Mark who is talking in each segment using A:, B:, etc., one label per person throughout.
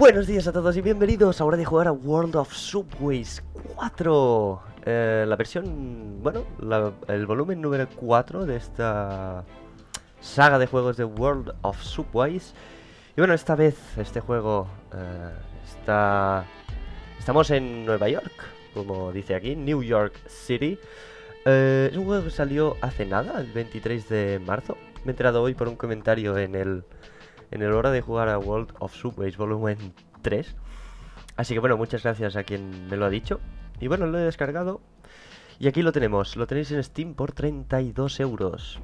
A: Buenos días a todos y bienvenidos a hora de jugar a World of Subways 4. La versión, bueno, el volumen número 4 de esta saga de juegos de World of Subways. Y bueno, esta vez este juego estamos en Nueva York, como dice aquí, New York City. Es un juego que salió hace nada, el 23 de marzo. Me he enterado hoy por un comentario en el hora de jugar a World of Subways volumen 3. Así que bueno, muchas gracias a quien me lo ha dicho. Y bueno, lo he descargado y aquí lo tenemos. Lo tenéis en Steam por 32 euros.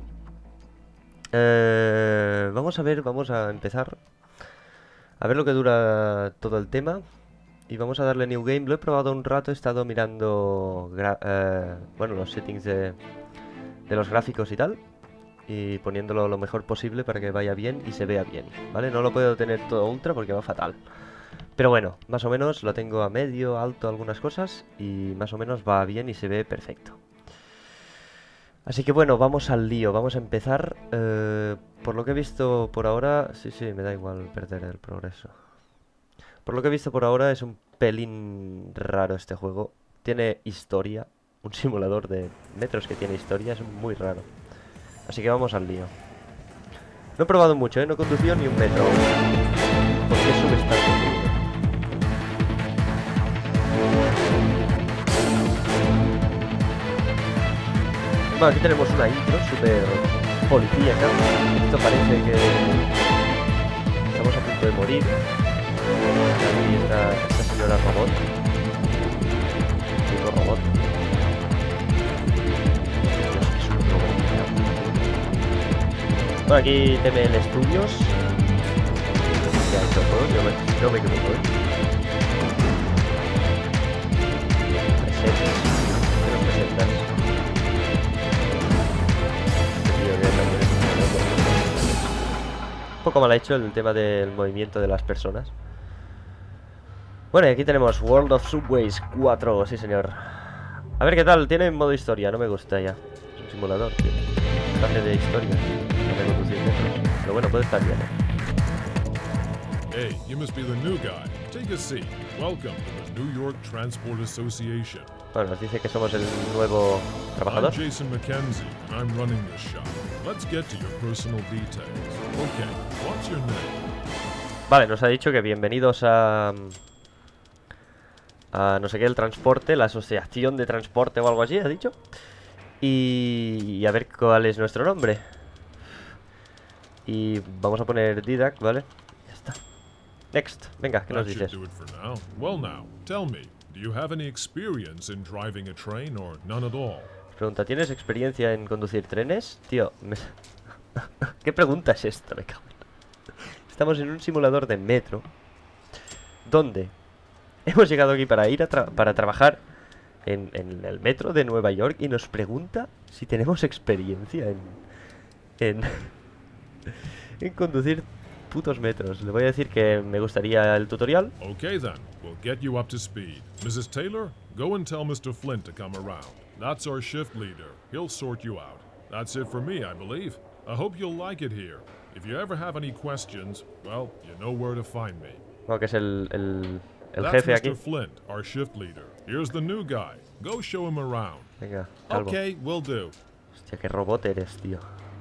A: Vamos a empezar a ver lo que dura todo el tema. Y vamos a darle New Game. Lo he probado un rato, he estado mirando bueno, los settings de los gráficos y tal, y poniéndolo lo mejor posible para que vaya bien y se vea bien, ¿vale? No lo puedo tener todo ultra porque va fatal. Pero bueno, más o menos lo tengo a medio, alto algunas cosas, y más o menos va bien y se ve perfecto. Así que bueno, vamos al lío, vamos a empezar. Por lo que he visto por ahora, sí, me da igual perder el progreso. Por lo que he visto por ahora es un pelín raro este juego. Tiene historia, un simulador de metros que tiene historia, es muy raro. Así que vamos al lío. No he probado mucho, no he conducido ni un metro. ¿Por qué subes tanto? Bueno, aquí tenemos una intro súper policíaca. Esto parece que estamos a punto de morir. Aquí está esta señora robot. Digo robot. Es un robot. Bueno, aquí TML Studios. Ya he hecho todo, no me equivoco, Presentes. ¿Qué nos presentas? Un poco mal hecho el tema del movimiento de las personas. Bueno, y aquí tenemos World of Subways 4, sí señor. A ver qué tal, tiene modo historia, no me gusta ya. Es un simulador, tío. Hace de historia, no de conducir metros. Pero bueno, puede estar bien,
B: Hey, you must be the new guy. Take a seat. Welcome to the New York Transport Association.
A: Bueno, nos dice que somos el nuevo trabajador.
B: I'm Jason McKenzie, and I'm running this shop. Let's get to your personal details. Okay, what's your name?
A: Vale, nos ha dicho que bienvenidos a no sé qué, el transporte, la asociación de transporte o algo así, ha dicho. Y a ver cuál es nuestro nombre. Y vamos a poner Didac, ¿vale? Ya está. Next, venga, ¿qué nos dices?
B: Well now, tell me, do you have any experience in driving a train or none at all?
A: Pregunta, ¿tienes experiencia en conducir trenes? Tío, ¿qué pregunta es esta? Me cago en... Estamos en un simulador de metro. ¿Dónde? Hemos llegado aquí para ir para trabajar en el metro de Nueva York y nos pregunta si tenemos experiencia en conducir putos metros. Le voy a decir que me gustaría el tutorial.
B: Okay then, we'll get you up to speed. Mrs. Taylor, go and tell Mr. Flint to come around. That's our shift leader. He'll sort you out. That's it for me, I believe. I hope you'll like it here. If you ever have any questions, well, you know where to find me.
A: Bueno, que es el
B: That's
A: jefe
B: Mr.
A: aquí.
B: Flint, our shift leader. Here's the new guy. Go show him around.
A: Venga, calvo.
B: Okay, will do.
A: Hostia, qué robot eres, tío.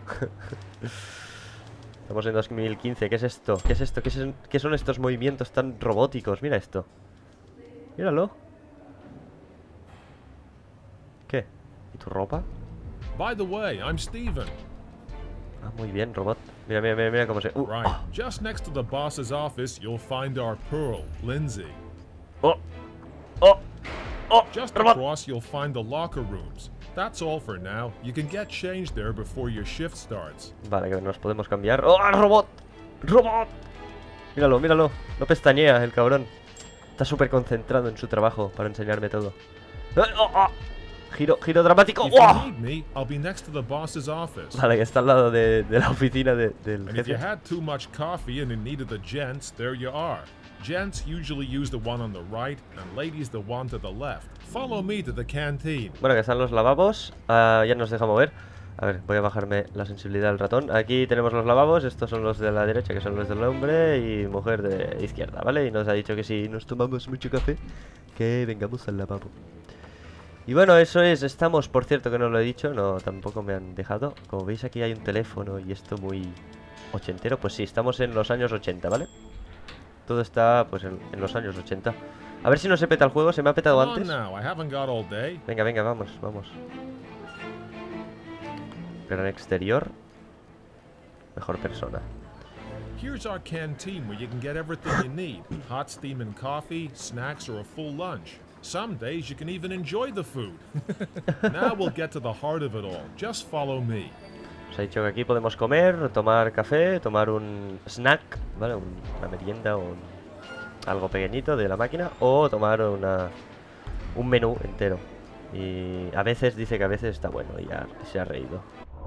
A: Estamos en 2015. ¿Qué es esto? ¿Qué es esto? ¿Qué son estos movimientos tan robóticos? Mira esto. Míralo. ¿Qué? ¿Y tu ropa?
B: By the way, I'm Steven.
A: Ah, muy bien, robot. Mira cómo se...
B: Right. Just next to the boss's office, you'll find our Pearl, Lindsay.
A: ¡Oh!
B: Just
A: robot.
B: across, you'll find the locker rooms. That's all for now. You can get changed there before your shift starts.
A: Vale, que nos podemos cambiar. ¡Oh, robot! ¡Robot! Míralo. No pestañea el cabrón. Está súper concentrado en su trabajo para enseñarme todo. Giro dramático.
B: If you need me, I'll be next to the boss's office.
A: Vale, que está al lado de la oficina del
B: And if you
A: jefe.
B: had too much coffee and in need of the gents, there you are. Gents usually use the one on the right, and ladies the one to the left. Follow me to the canteen.
A: Bueno, que están los lavabos. Ya nos deja mover. A ver, voy a bajarme la sensibilidad del ratón. Aquí tenemos los lavabos, estos son los de la derecha, que son los del hombre, y mujer de izquierda, ¿vale? Y nos ha dicho que si nos tomamos mucho café, que vengamos al lavabo. Y bueno, eso es, estamos, por cierto que no lo he dicho, no, tampoco me han dejado. Como veis aquí hay un teléfono y esto muy ochentero, pues sí, estamos en los años 80, ¿vale? Todo está, pues, en los años 80. A ver si no se peta el juego, se me ha petado antes. Venga, venga, vamos, vamos. Gran exterior. Mejor persona.
B: Here's our canteen where you can get everything you need. Hot steaming coffee, snacks, or a full lunch. Some days you can even enjoy the food. Now we'll get to the heart of it all. Just follow me.
A: Os ha dicho que aquí podemos comer, tomar café, tomar un snack, ¿vale? Una merienda o algo pequeñito de la máquina, o tomar un menú entero. Y a veces dice que a veces está bueno y ya se ha reído.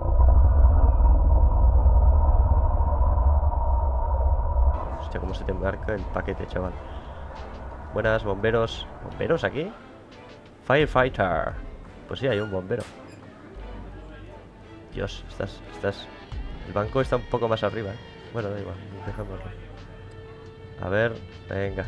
A: Hostia, cómo se te marca el paquete, chaval. Buenas, bomberos. ¿Bomberos aquí? Firefighter. Pues sí, hay un bombero. Dios, estás... El banco está un poco más arriba, ¿eh? Bueno, da igual, dejámoslo. A ver, venga.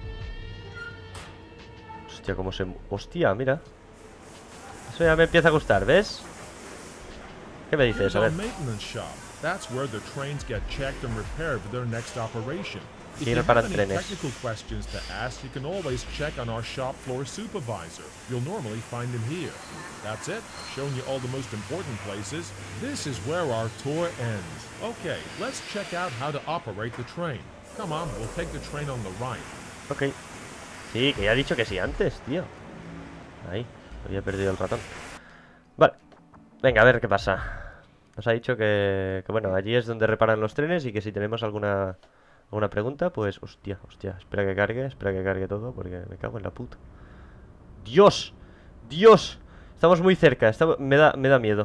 A: Hostia, cómo se... Hostia, mira. Eso ya me empieza a gustar, ¿ves? ¿Qué me dices? A ver.
B: That's where the trains get checked and repaired for their next operation. If
A: Aquí
B: you have
A: reparan
B: any
A: trenes.
B: technical questions to ask, you can always check on our shop floor supervisor. You'll normally find him here. That's it, showing you all the most important places. This is where our tour ends. Okay, let's check out how to operate the train. Come on, we'll take the train on the right.
A: Ok. Sí, que ya he dicho que sí antes, tío. Ahí, había perdido el ratón. Vale. Venga, a ver qué pasa. Nos ha dicho que bueno, allí es donde reparan los trenes y que si tenemos alguna pregunta, pues... Hostia, espera que cargue todo porque me cago en la puta. ¡Dios! ¡Dios! Estamos muy cerca, me da miedo.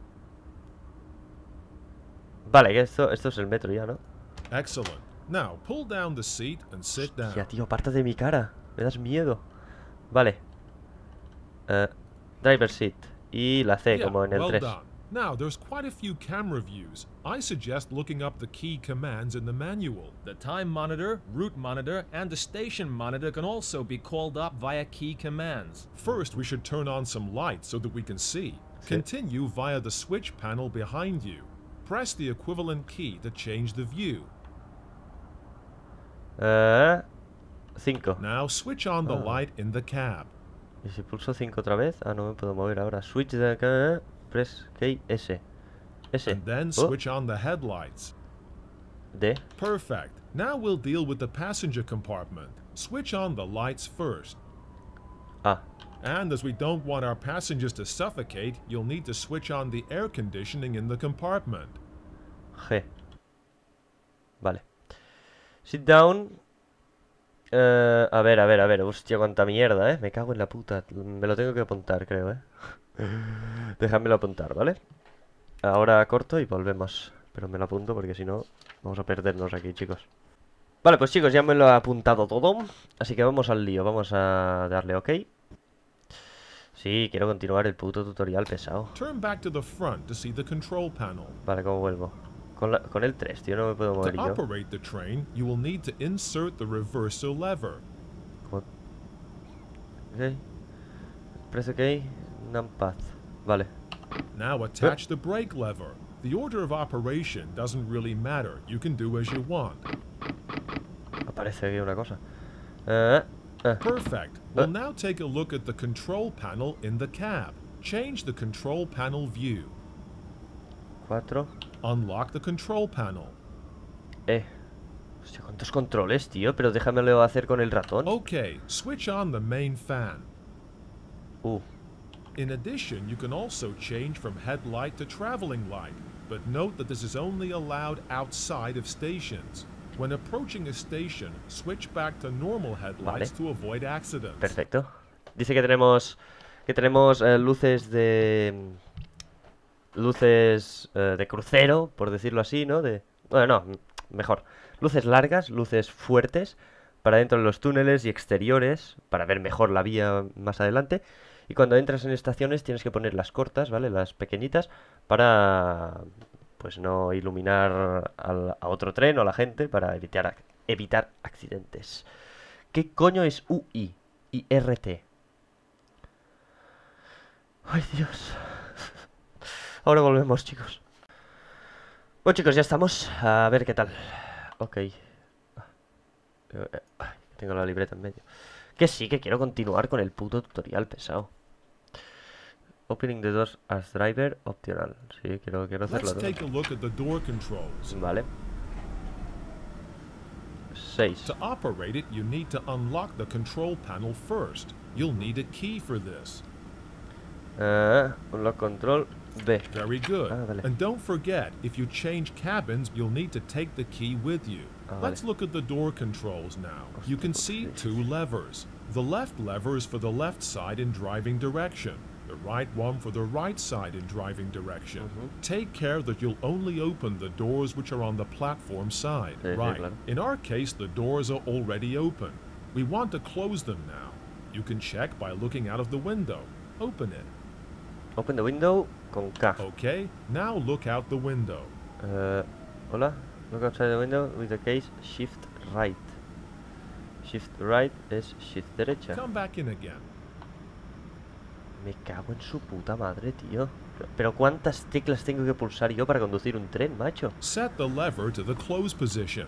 A: Vale, que esto es el metro ya, ¿no?
B: Excellent. Now, pull down the seat and sit down.
A: Ya, tío, aparta de mi cara. Me das miedo. Vale. Driver seat. Y la C, como en el 3.
B: Now, there's quite a few camera views. I suggest looking up the key commands in the manual.
C: The time monitor, route monitor, and the station monitor can also be called up via key commands.
B: First, we should turn on some lights so that we can see. Continue via the switch panel behind you. Press the equivalent key to change the view.
A: 5.
B: Now, switch on the light in the cab.
A: ¿Y si pulso 5 otra vez? Ah, no me puedo mover ahora. Switch de acá. Press key S.
B: And then switch on the headlights.
A: D.
B: Perfect. Now we'll deal with the passenger compartment. Switch on the lights first.
A: Ah.
B: And as we don't want our passengers to suffocate, you'll need to switch on the air conditioning in the compartment.
A: G. Vale. Sit down. A ver. Hostia, cuánta mierda, Me cago en la puta. Me lo tengo que apuntar, creo, Déjamelo apuntar, ¿vale? Ahora corto y volvemos. Pero me lo apunto porque si no vamos a perdernos aquí, chicos. Vale, pues chicos, ya me lo he apuntado todo. Así que vamos al lío. Vamos a darle OK. Sí, quiero continuar el puto tutorial pesado. Vale, ¿cómo vuelvo? Con el 3, tío, no me puedo mover yo. Ok. Press OK. Numpad. Vale.
B: Now attach the brake lever. The order of operation doesn't really matter. You can do as you want.
A: Aparece aquí una cosa.
B: Perfect. We'll now take a look at the control panel in the cab. Change the control panel view.
A: 4.
B: Unlock the control panel.
A: Hostia, ¿cuántos controles, tío? Pero déjamelo hacer con el ratón.
B: Okay, switch on the main fan. In addition, you can also change from headlight to traveling light, but note that this is only allowed outside of stations. When approaching a station, switch back to normal headlights to avoid accidents.
A: Perfecto. Dice que tenemos luces de crucero, por decirlo así, ¿no? Bueno, no, mejor. Luces largas, luces fuertes para dentro de los túneles y exteriores para ver mejor la vía más adelante. Y cuando entras en estaciones tienes que poner las cortas, ¿vale? Las pequeñitas, para pues no iluminar a otro tren o a la gente, para evitar accidentes. ¿Qué coño es UI y RT? Ay, Dios. Ahora volvemos, chicos. Bueno, chicos, ya estamos. A ver qué tal. Ok. Tengo la libreta en medio. Que sí, que quiero continuar con el puto tutorial pesado. Opening the doors as driver optional. Sí, quiero hacerlo todo.
B: Take a look at the door controls.
A: Vale. 6.
B: To operate it, you need to unlock the control panel first. You'll need a key for this.
A: Unlock control B.
B: Very good.
A: Vale.
B: And don't forget, if you change cabins, you'll need to take the key with you. Let's look at the door controls now. You can see 2 levers. The left lever is for the left side in driving direction. The right one for the right side in driving direction. Take care that you'll only open the doors which are on the platform side. Right.
A: Claro.
B: In our case, the doors are already open. We want to close them now. You can check by looking out of the window. Open it.
A: Open the window con K.
B: Okay, now look out the window.
A: Hola. Look outside the window with the case shift right. Shift right es shift derecha.
B: Come back in again.
A: Me cago en su puta madre, tío. Pero ¿cuántas teclas tengo que pulsar yo para conducir un tren, macho?
B: Set the lever to the close position.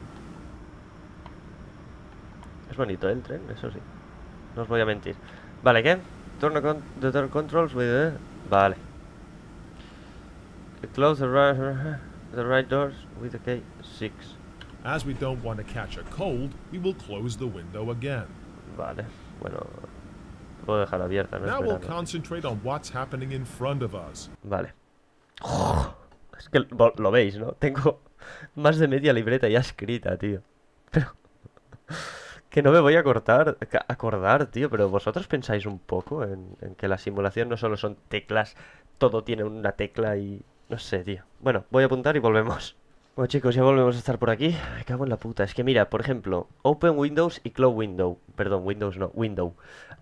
A: Es bonito, ¿eh? El tren, eso sí. No os voy a mentir. Vale, ¿qué? Turn the door controls with... Vale. Close the right doors with the key 6.
B: As we don't want to catch a cold, we will close the window again.
A: Vale, bueno... Puedo dejar abierta, no
B: Now we'll
A: esperando.
B: concentrate on what's happening in front of us.
A: Vale. Es que lo veis, ¿no? Tengo más de media libreta ya escrita, tío. Pero... Que no me voy a acordar, tío. Pero vosotros pensáis un poco en que la simulación no solo son teclas. Todo tiene una tecla y... No sé, tío. Bueno, voy a apuntar y volvemos. Bueno, chicos, ya volvemos a estar por aquí. Me cago en la puta. Es que mira, por ejemplo, Open Windows y Close Window. Perdón, Windows no, Window.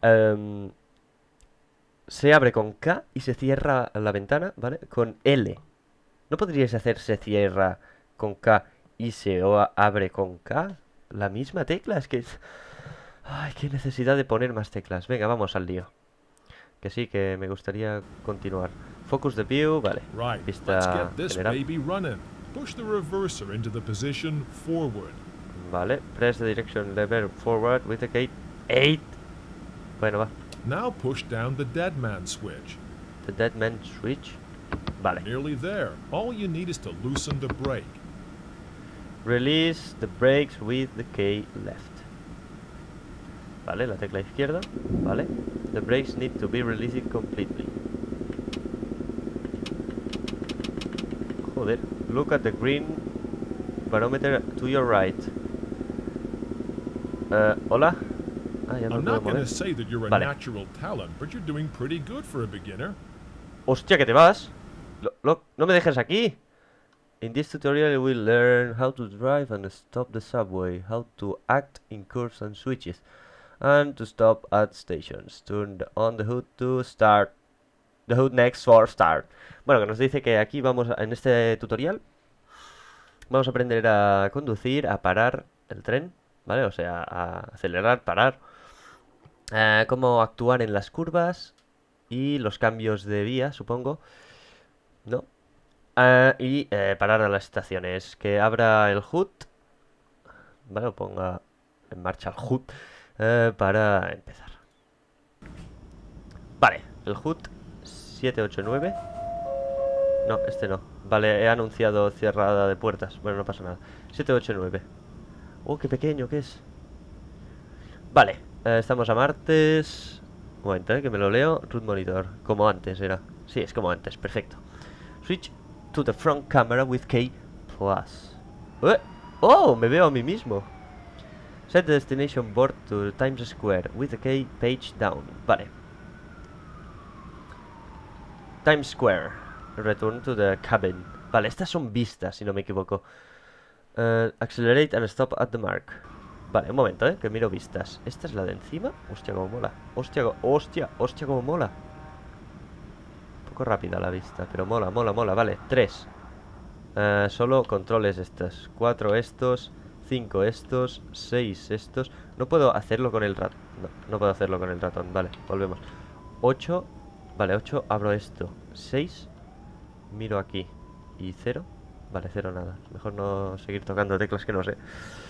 A: Se abre con K y se cierra la ventana, ¿vale? Con L. ¿No podríais hacer se cierra con K y se abre con K? La misma tecla, es que... Ay, qué necesidad de poner más teclas. Venga, vamos al lío. Que sí, que me gustaría continuar. Focus the view, vale.
B: Right, let's
A: Vista
B: get this
A: general.
B: baby running. Push the reverser into the position forward.
A: Vale, press the direction lever forward with the key 8. Bueno, va.
B: Now push down the dead man switch.
A: The dead man switch. Vale.
B: Nearly there. All you need is to loosen the brake.
A: Release the brakes with the key left. Vale, la tecla izquierda. Vale. The brakes need to be released completely. Joder. Look at the green barometer to your right. Hola. Ah, ya me
B: I'm
A: puedo
B: not going
A: mover.
B: to say that you're a
A: Vale.
B: natural talent, but you're doing pretty good for a beginner.
A: Hostia, que te vas. No me dejes aquí. In this tutorial you will learn how to drive and stop the subway, how to act in curves and switches, and to stop at stations. Turn on the hood to start. The hood next for start. Bueno, que nos dice que aquí vamos en este tutorial vamos a aprender a conducir, a parar el tren, ¿vale? O sea, a acelerar, parar, cómo actuar en las curvas y los cambios de vía, supongo, ¿no? Y parar a las estaciones. Que abra el HUD, ¿vale? O ponga en marcha el HUD para empezar. Vale, el HUD 789. No, este no. Vale, he anunciado cerrada de puertas. Bueno, no pasa nada. 789. Oh, qué pequeño que es. Vale, estamos a martes. Un momento, que me lo leo. Root monitor, como antes era. Sí, es como antes, perfecto. Switch to the front camera with K+. Oh, me veo a mí mismo. Set the destination board to Times Square with the K page down. Vale. Times Square. Return to the cabin. Vale, estas son vistas, si no me equivoco. Accelerate and stop at the mark. Vale, un momento, que miro vistas. ¿Esta es la de encima? Hostia, como mola. Hostia, hostia, hostia, como mola. poco rápida la vista, pero mola, mola, mola. Vale, 3. Solo controles estos. 4 estos. 5 estos. 6 estos. No puedo hacerlo con el ratón. No, no puedo hacerlo con el ratón. Vale, volvemos. 8. Vale, 8. Abro esto. 6. Miro aquí. Y 0. Vale, 0 nada. Mejor no seguir tocando teclas que no sé.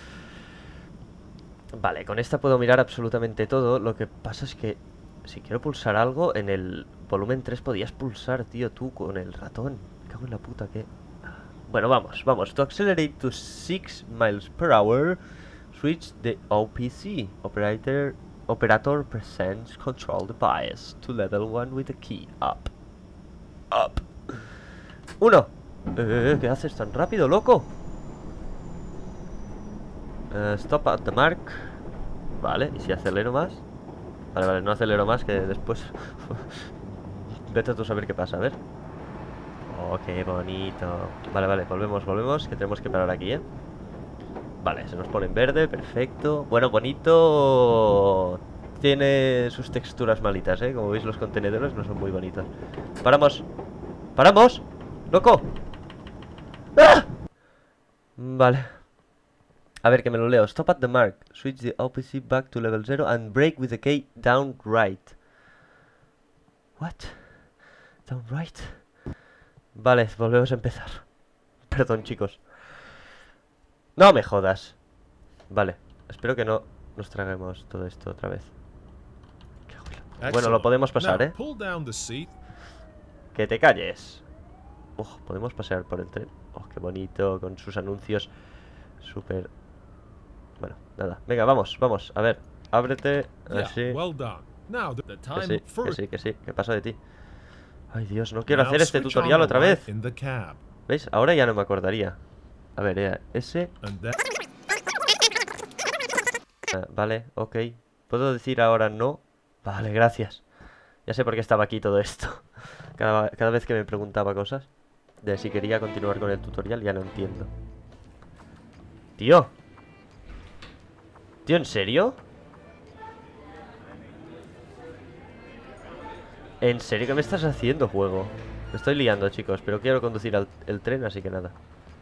A: Vale, con esta puedo mirar absolutamente todo. Lo que pasa es que si quiero pulsar algo, en el volumen 3 podías pulsar, tío, tú con el ratón. Me cago en la puta que... Bueno, vamos, vamos. To accelerate to 6 miles per hour, switch the OPC. Operator presents control device to level 1 with the key up. Up. 1. ¿Qué haces tan rápido, loco? Stop at the mark. Vale, ¿y si acelero más? Vale, vale, no acelero más, que después vete tú a saber qué pasa, a ver. Oh, qué bonito. Vale, vale, volvemos, volvemos, que tenemos que parar aquí, ¿eh? Vale, se nos pone en verde, perfecto. Bueno, bonito. Tiene sus texturas malitas, ¿eh? Como veis, los contenedores no son muy bonitos. ¡Paramos! ¡Paramos! ¡Loco! ¡Ah! Vale. A ver, que me lo leo. Stop at the mark. Switch the OPC back to level 0 and brake with the key down right. What? Down right. Vale, volvemos a empezar. Perdón, chicos. No me jodas. Vale, espero que no nos traguemos todo esto otra vez. Bueno, lo podemos pasar, ¿eh? Que te calles. Podemos pasear por el tren. Oh, qué bonito, con sus anuncios súper... Bueno, nada. Venga, vamos, vamos. A ver, ábrete. Así. Que sí, que sí. ¿Qué pasa de ti? Ay, Dios, no quiero hacer este tutorial otra vez. ¿Veis? Ahora ya no me acordaría. A ver, ese... vale, ok. ¿Puedo decir ahora no? Vale, gracias. Ya sé por qué estaba aquí todo esto. Cada vez que me preguntaba cosas de si quería continuar con el tutorial, ya no entiendo. Tío. Tío, ¿en serio? ¿En serio qué me estás haciendo, juego? Me estoy liando, chicos, pero quiero conducir el tren, así que nada.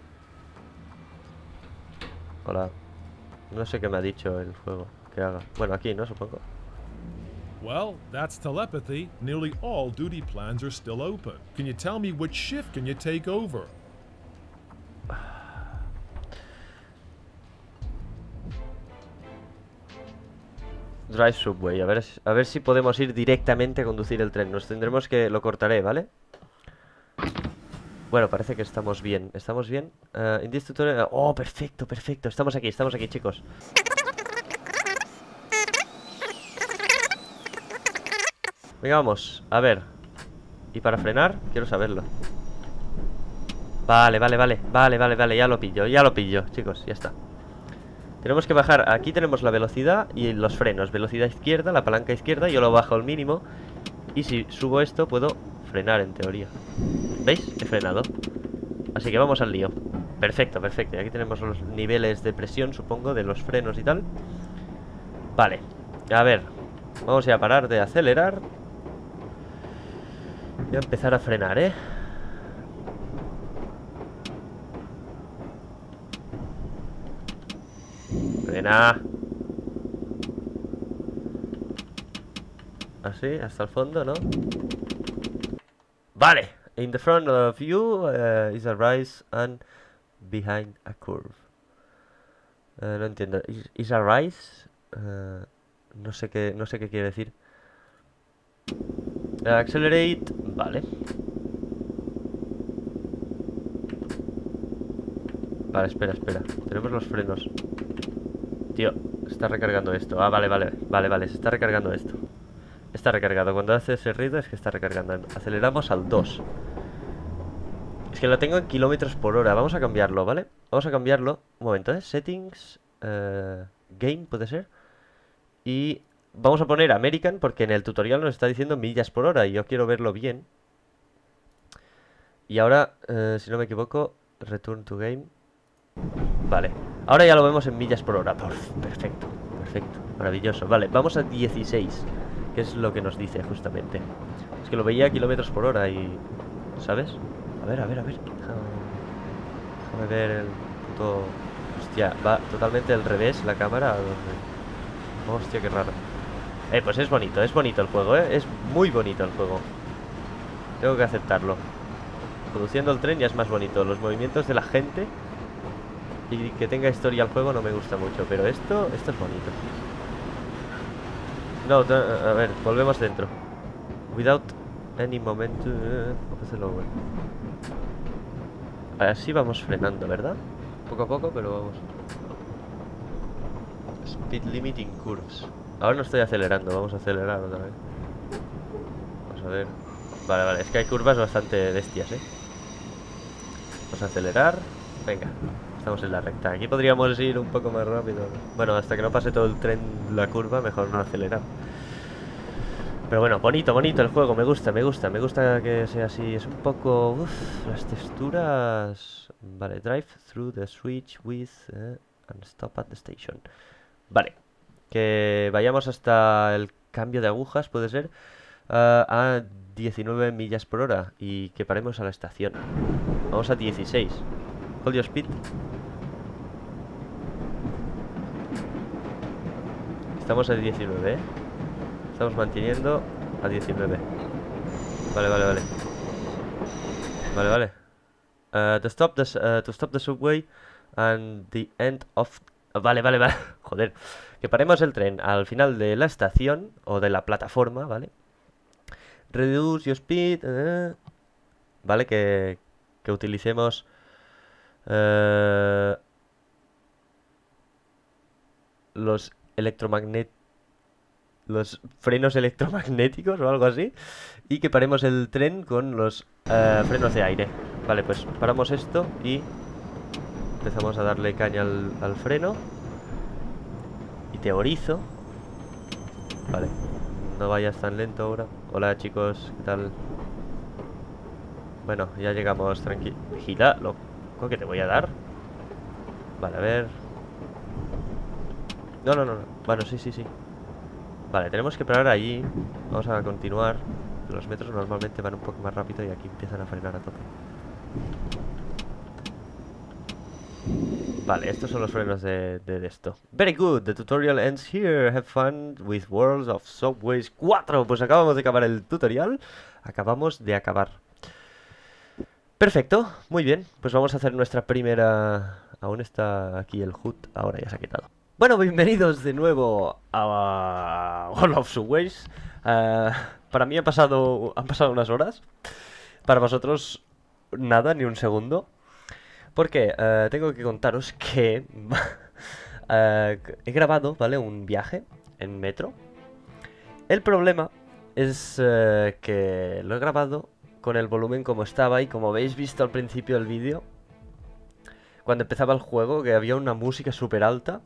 A: Hola. No sé qué me ha dicho el juego que haga. Bueno, aquí, ¿no? Supongo.
B: Well, that's telepathy. Nearly all duty plans are still open. Can you tell me which shift can you take over?
A: Drive Subway, a ver si podemos ir directamente a conducir el tren. Nos tendremos que... Lo cortaré, ¿vale? Bueno, parece que estamos bien. ¿Estamos bien? In this tutorial... Oh, perfecto, perfecto. Estamos aquí, chicos. Venga, vamos, a ver. ¿Y para frenar? Quiero saberlo. Vale, ya lo pillo, chicos, ya está. Tenemos que bajar, aquí tenemos la velocidad y los frenos. Velocidad izquierda, la palanca izquierda, yo lo bajo al mínimo. Y si subo esto puedo frenar en teoría. ¿Veis? He frenado. Así que vamos al lío. Perfecto, perfecto, y aquí tenemos los niveles de presión, supongo, de los frenos y tal. Vale, a ver. Vamos a parar de acelerar y a empezar a frenar, ¿eh? Frena. Así, hasta el fondo, ¿no? Vale. In the front of you is a rise and behind a curve. No entiendo. Is a rise? No sé qué quiere decir. Accelerate. Vale. Vale, espera. Tenemos los frenos. Tío, se está recargando esto. Ah, vale, se está recargando esto. Está recargado. Cuando hace ese ruido es que está recargando. Aceleramos al 2. Es que lo tengo en kilómetros por hora. Vamos a cambiarlo, ¿vale? Vamos a cambiarlo. Un momento, ¿eh? Settings. Game, ¿puede ser? Y vamos a poner American porque en el tutorial nos está diciendo millas por hora y yo quiero verlo bien. Y ahora, si no me equivoco, Return to Game. Vale, ahora ya lo vemos en millas por hora. Perfecto, maravilloso. Vale, vamos a 16. qué es lo que nos dice justamente. Es que lo veía a kilómetros por hora y... ¿sabes? A ver. Déjame ver el puto... Hostia, va totalmente al revés la cámara. Hostia, qué raro. Pues es bonito el juego, es muy bonito el juego. Tengo que aceptarlo. Conduciendo el tren ya es más bonito. Los movimientos de la gente y que tenga historia el juego no me gusta mucho. Pero esto es bonito. No, a ver, volvemos dentro. Without any momentum. Así vamos frenando, ¿verdad? Poco a poco, pero vamos. Speed limiting curves. Ahora no estoy acelerando, vamos a acelerar otra vez. Vamos a ver. Vale, es que hay curvas bastante bestias, Vamos a acelerar. Venga, estamos en la recta. Aquí podríamos ir un poco más rápido. Bueno, hasta que no pase todo el tren la curva, mejor no acelerar. Pero bueno, bonito el juego, me gusta que sea así. Es un poco... las texturas... Vale, drive through the switch with and stop at the station. Vale, que vayamos hasta el cambio de agujas, puede ser, a 19 millas por hora y que paremos a la estación. Vamos a 16. Hold your speed. Estamos a 19, Estamos manteniendo a 19. Vale. To stop the subway and the end of... Vale. Joder. Que paremos el tren al final de la estación o de la plataforma, ¿vale? Reduce your speed. Vale, que utilicemos... los frenos electromagnéticos o algo así. Y que paremos el tren con los frenos de aire. Vale, pues paramos esto y empezamos a darle caña al freno. Y teorizo. Vale, no vayas tan lento ahora. Hola chicos, ¿qué tal? Bueno, ya llegamos, tranquilo. Vigila, loco, que te voy a dar. Vale, a ver. No. Bueno, sí. Vale, tenemos que parar allí. Vamos a continuar. Los metros normalmente van un poco más rápido y aquí empiezan a frenar a tope. Vale, estos son los frenos de esto. Very good, the tutorial ends here. Have fun with Worlds of Subways 4. Pues acabamos de acabar el tutorial. Acabamos de acabar. Perfecto, muy bien. Pues vamos a hacer nuestra primera... Aún está aquí el HUD, ahora ya se ha quitado. Bueno, bienvenidos de nuevo a World of Subways. Para mí han pasado unas horas. Para vosotros, nada, ni un segundo. Porque tengo que contaros que he grabado, ¿vale? Un viaje en metro. El problema es que lo he grabado con el volumen como estaba y como habéis visto al principio del vídeo, cuando empezaba el juego, que había una música súper alta.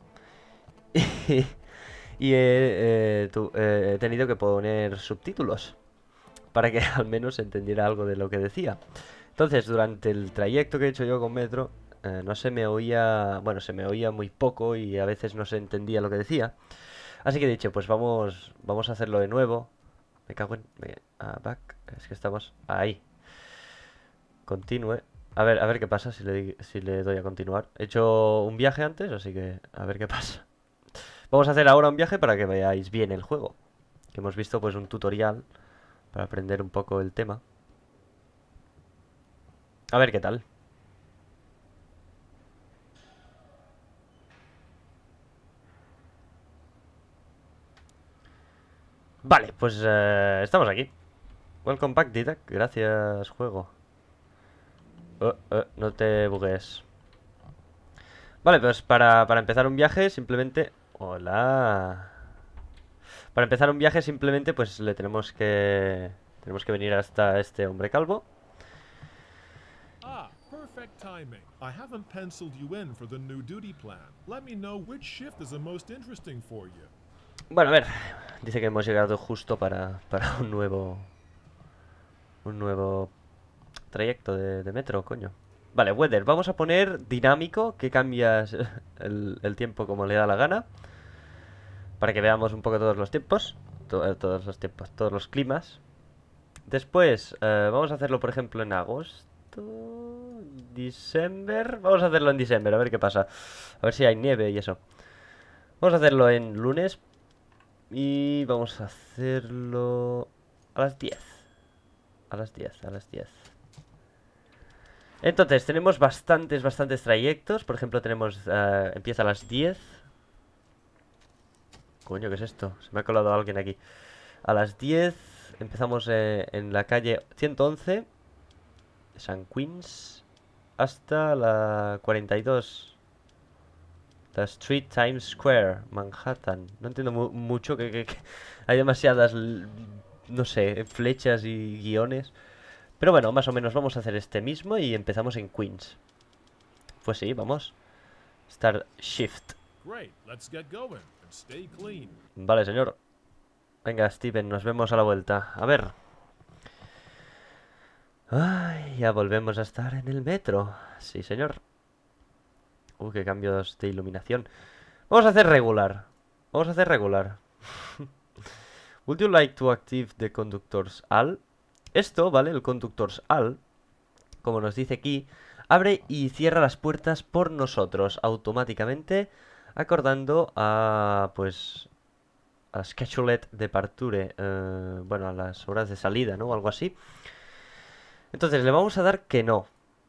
A: Y he tenido que poner subtítulos para que al menos entendiera algo de lo que decía. Entonces, durante el trayecto que he hecho yo con Metro, no se me oía... Bueno, se me oía muy poco y a veces no se entendía lo que decía. Así que he dicho, pues vamos a hacerlo de nuevo. Me cago en... back. Es que estamos... Ahí. Continúe. A ver qué pasa si le doy a continuar. He hecho un viaje antes, así que a ver qué pasa. Vamos a hacer ahora un viaje para que veáis bien el juego. Que hemos visto pues un tutorial para aprender un poco el tema. A ver qué tal. Vale, pues estamos aquí. Welcome back, Didac. Gracias, juego. No te bugues. Vale, pues para empezar un viaje simplemente... Hola. Para empezar un viaje simplemente pues le tenemos que venir hasta este hombre calvo.
B: Ah, perfect timing. I haven't penciled you in for the new duty plan. Let me know which shift is the most interesting for you.
A: Bueno, a ver, dice que hemos llegado justo para un nuevo trayecto de metro, coño. Vale, weather, vamos a poner dinámico, que cambias el tiempo como le da la gana, para que veamos un poco todos los tiempos. todos los tiempos, todos los climas. Después, vamos a hacerlo, por ejemplo, en agosto, diciembre. Vamos a hacerlo en diciembre, a ver qué pasa. A ver si hay nieve y eso. Vamos a hacerlo en lunes. Y vamos a hacerlo a las 10. A las 10, a las 10. Entonces, tenemos bastantes trayectos. Por ejemplo, tenemos... empieza a las 10. Coño, ¿qué es esto? Se me ha colado alguien aquí. A las 10 empezamos en la calle 111 San Queens hasta la 42. La Street Times Square, Manhattan. No entiendo mucho que hay demasiadas, no sé, flechas y guiones. Pero bueno, más o menos vamos a hacer este mismo y empezamos en Queens. Pues sí, vamos. Start Shift.
B: Great, let's get going and stay clean.
A: Vale, señor. Venga, Steven, nos vemos a la vuelta. A ver. Ay, ya volvemos a estar en el metro. Sí, señor. Qué cambios de iluminación. Vamos a hacer regular. Vamos a hacer regular. Would you like to active the conductors all? Esto, ¿vale? El conductors all, como nos dice aquí, abre y cierra las puertas por nosotros automáticamente, acordando a, pues, a scheduled departure, bueno, a las horas de salida, ¿no? O algo así. Entonces le vamos a dar que no.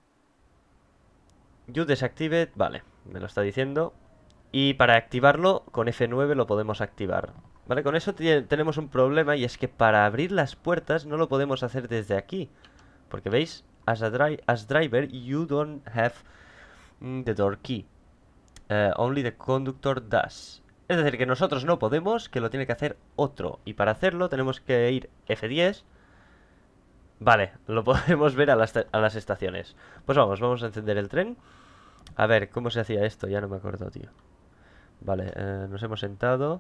A: You desactivate, vale, me lo está diciendo. Y para activarlo, con F9 lo podemos activar. Vale, con eso tenemos un problema, y es que para abrir las puertas no lo podemos hacer desde aquí. Porque veis, as driver, you don't have the door key. Only the conductor does. Es decir, que nosotros no podemos, que lo tiene que hacer otro. Y para hacerlo tenemos que ir F10. Vale, lo podemos ver a las estaciones. Pues vamos a encender el tren. A ver, ¿cómo se hacía esto? Ya no me acuerdo, tío. Vale, nos hemos sentado.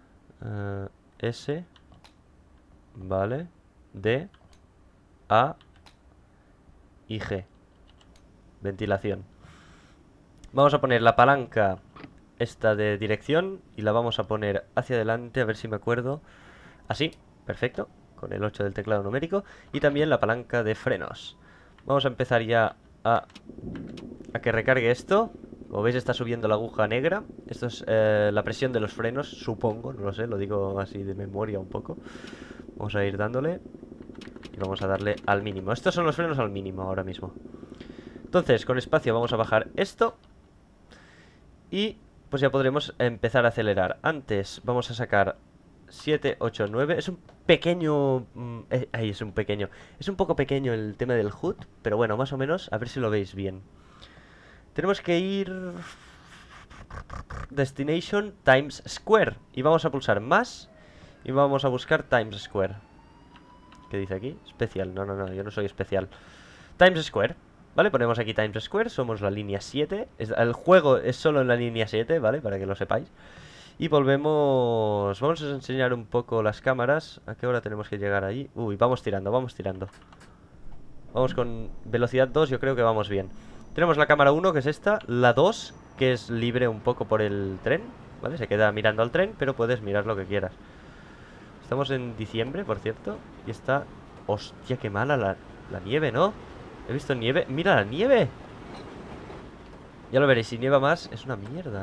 A: S. Vale. D. A. Y G. Ventilación. Vamos a poner la palanca esta de dirección y la vamos a poner hacia adelante, a ver si me acuerdo. Así, perfecto. Con el 8 del teclado numérico. Y también la palanca de frenos. Vamos a empezar ya a que recargue esto. Como veis, está subiendo la aguja negra. Esto es la presión de los frenos, supongo, no lo sé, lo digo así de memoria un poco. Vamos a ir dándole y vamos a darle al mínimo. Estos son los frenos al mínimo ahora mismo. Entonces, con espacio vamos a bajar esto y pues ya podremos empezar a acelerar. Antes vamos a sacar 7, 8, 9. Es un pequeño... ahí es un pequeño. Es un poco pequeño el tema del HUD, pero bueno, más o menos, a ver si lo veis bien. Tenemos que ir... Destination Times Square. Y vamos a pulsar más y vamos a buscar Times Square. ¿Qué dice aquí? Especial. No, yo no soy especial. Times Square. Vale, ponemos aquí Times Square. Somos la línea 7. El juego es solo en la línea 7, ¿vale? Para que lo sepáis. Y volvemos... Vamos a enseñar un poco las cámaras. ¿A qué hora tenemos que llegar allí? Uy, vamos tirando, vamos tirando. Vamos con velocidad 2, yo creo que vamos bien. Tenemos la cámara 1, que es esta. La 2, que es libre un poco por el tren, ¿vale? Se queda mirando al tren, pero puedes mirar lo que quieras. Estamos en diciembre, por cierto. Y está... Hostia, qué mala la nieve, ¿no? He visto nieve. ¡Mira la nieve! Ya lo veréis, si nieva más, es una mierda.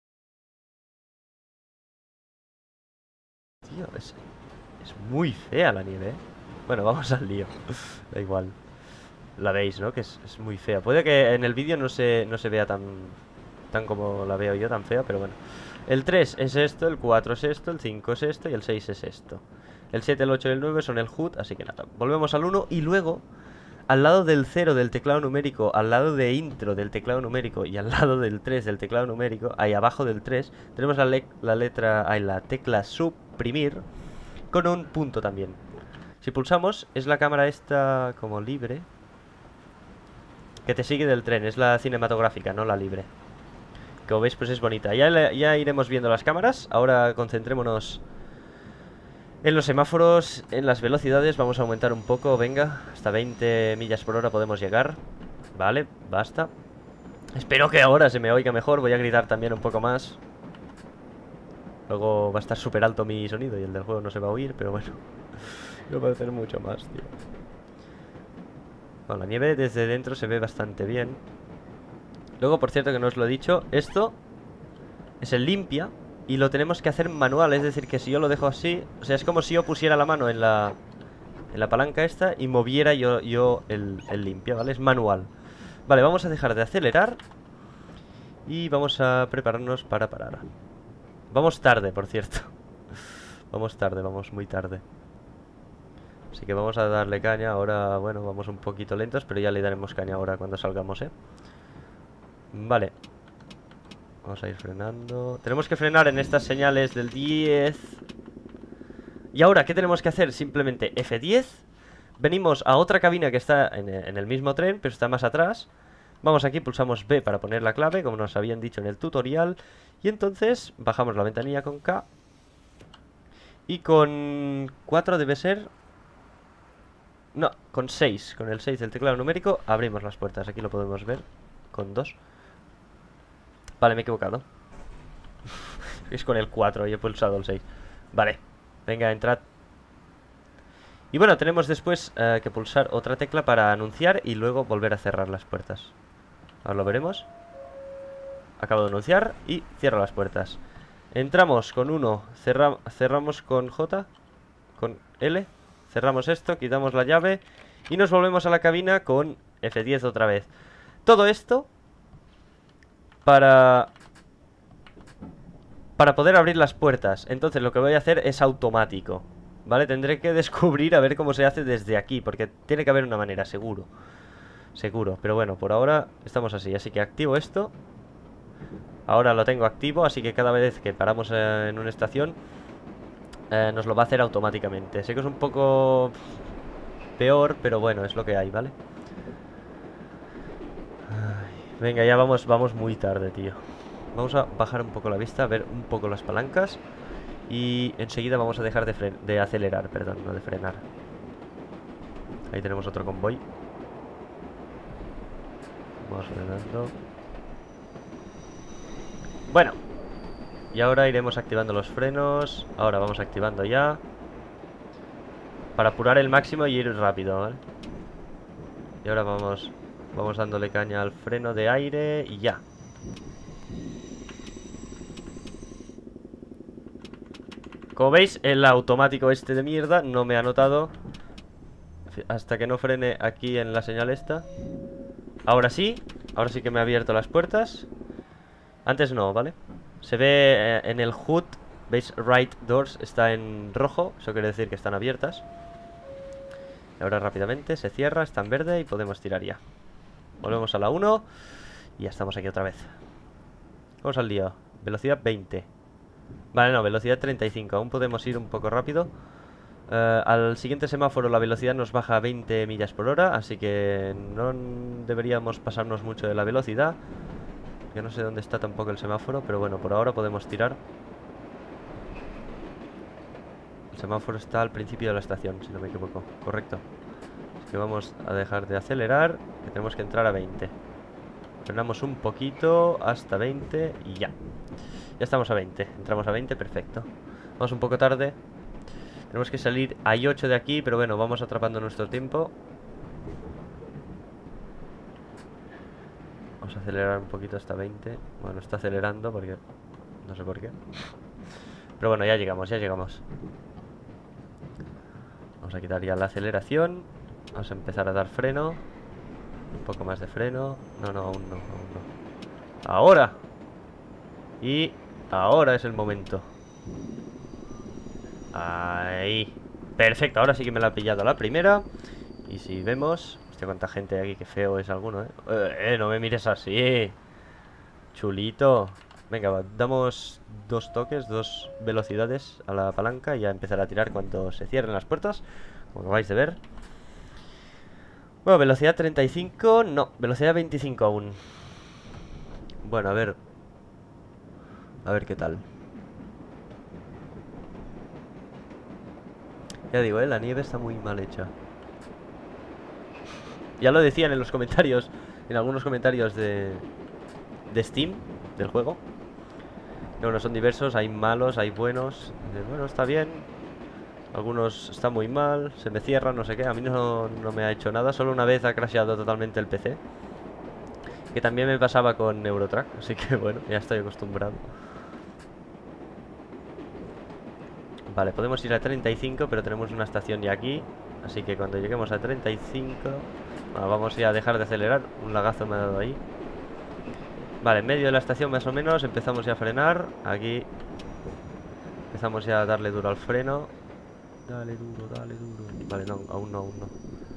A: Tío, es muy fea la nieve, ¿eh? Bueno, vamos al lío. Da igual. La veis, ¿no? Que es muy fea. Puede que en el vídeo no se vea tan como la veo yo, tan fea, pero bueno. El 3 es esto, el 4 es esto, el 5 es esto y el 6 es esto. El 7, el 8 y el 9 son el HUD, así que nada. Volvemos al 1 y luego, al lado del 0 del teclado numérico, al lado de intro del teclado numérico y al lado del 3 del teclado numérico, ahí abajo del 3, tenemos la tecla suprimir con un punto también. Si pulsamos, es la cámara esta como libre, que te sigue del tren, es la cinematográfica, no la libre. Como veis, pues es bonita. Ya iremos viendo las cámaras. Ahora concentrémonos en los semáforos, en las velocidades. Vamos a aumentar un poco, venga. Hasta 20 millas por hora podemos llegar. Vale, basta. Espero que ahora se me oiga mejor. Voy a gritar también un poco más. Luego va a estar súper alto mi sonido y el del juego no se va a oír, pero bueno. No va a hacer mucho más, tío. Bueno, la nieve desde dentro se ve bastante bien. Luego, por cierto, que no os lo he dicho, esto es el limpia y lo tenemos que hacer manual. Es decir, que si yo lo dejo así, o sea, es como si yo pusiera la mano en la palanca esta y moviera yo el limpia, ¿vale? Es manual. Vale, vamos a dejar de acelerar y vamos a prepararnos para parar. Vamos tarde, por cierto. Vamos tarde, vamos muy tarde. Así que vamos a darle caña. Ahora, bueno, vamos un poquito lentos, pero ya le daremos caña ahora cuando salgamos, ¿eh? Vale. Vamos a ir frenando. Tenemos que frenar en estas señales del 10. Y ahora, ¿qué tenemos que hacer? Simplemente F10. Venimos a otra cabina que está en el mismo tren, pero está más atrás. Vamos aquí, pulsamos B para poner la clave, como nos habían dicho en el tutorial. Y entonces bajamos la ventanilla con K. Y con 4 debe ser... No, con 6. Con el 6 del teclado numérico abrimos las puertas. Aquí lo podemos ver. Con 2. Vale, me he equivocado. Es con el 4 y he pulsado el 6. Vale, venga, entrad. Y bueno, tenemos después que pulsar otra tecla para anunciar y luego volver a cerrar las puertas. Ahora lo veremos. Acabo de anunciar y cierro las puertas. Entramos con 1, cerramos con J, con L. Cerramos esto, quitamos la llave y nos volvemos a la cabina con F10 otra vez. Todo esto para poder abrir las puertas. Entonces lo que voy a hacer es automático, ¿vale? Tendré que descubrir a ver cómo se hace desde aquí, porque tiene que haber una manera, seguro. Seguro, pero bueno, por ahora estamos así. Así que activo esto. Ahora lo tengo activo, así que cada vez que paramos en una estación nos lo va a hacer automáticamente. Sé que es un poco peor, pero bueno, es lo que hay, ¿vale? Ay, venga, ya vamos muy tarde, tío. Vamos a bajar un poco la vista, a ver un poco las palancas. Y enseguida vamos a dejar de acelerar, perdón, no de frenar. Ahí tenemos otro convoy. Vamos frenando. Bueno, y ahora iremos activando los frenos. Ahora vamos activando ya, para apurar el máximo y ir rápido, ¿vale? Y ahora vamos dándole caña al freno de aire y ya. Como veis, el automático este de mierda no me ha notado hasta que no frene aquí en la señal esta. Ahora sí que me ha abierto las puertas. Antes no, ¿vale? Se ve en el HUD, ¿veis? Right doors está en rojo, eso quiere decir que están abiertas. Y ahora rápidamente se cierra, está en verde y podemos tirar ya. Volvemos a la 1 y ya estamos aquí otra vez. Vamos al lío. Velocidad 20. Vale, no, velocidad 35. Aún podemos ir un poco rápido. Al siguiente semáforo la velocidad nos baja a 20 millas por hora, así que no deberíamos pasarnos mucho de la velocidad. Yo no sé dónde está tampoco el semáforo, pero bueno, por ahora podemos tirar. El semáforo está al principio de la estación, si no me equivoco. Correcto. Así que vamos a dejar de acelerar, que tenemos que entrar a 20. Frenamos un poquito hasta 20 y ya. Ya estamos a 20. Entramos a 20, perfecto. Vamos un poco tarde. Tenemos que salir a 8 de aquí, pero bueno, vamos atrapando nuestro tiempo. Vamos a acelerar un poquito hasta 20. Bueno, está acelerando porque... no sé por qué. Pero bueno, ya llegamos, ya llegamos. Vamos a quitar ya la aceleración. Vamos a empezar a dar freno. Un poco más de freno. No, no, aún no, aún no. ¡Ahora! Y ahora es el momento. Ahí. Perfecto, ahora sí que me la ha pillado la primera. Y si vemos... hostia, cuánta gente hay aquí, qué feo es alguno, no me mires así. Chulito. Venga, va, damos 2 toques, 2 velocidades a la palanca y ya empezará a tirar cuando se cierren las puertas, como vais a ver. Bueno, velocidad 35, no, velocidad 25 aún. Bueno, a ver qué tal. Ya digo, la nieve está muy mal hecha. Ya lo decían en los comentarios, en algunos comentarios de Steam, del juego. Bueno, son diversos, hay malos, hay buenos. Bueno, está bien. Algunos están muy mal, se me cierran, no sé qué. A mí no me ha hecho nada, solo una vez ha crasheado totalmente el PC. Que también me pasaba con Eurotrack, así que bueno, ya estoy acostumbrado. Vale, podemos ir a 35, pero tenemos una estación ya aquí. Así que cuando lleguemos a 35... Bueno, vamos ya a dejar de acelerar. Un lagazo me ha dado ahí. Vale, en medio de la estación más o menos empezamos ya a frenar. Aquí empezamos ya a darle duro al freno. Dale duro, dale duro. Vale, no, aún no, aún no.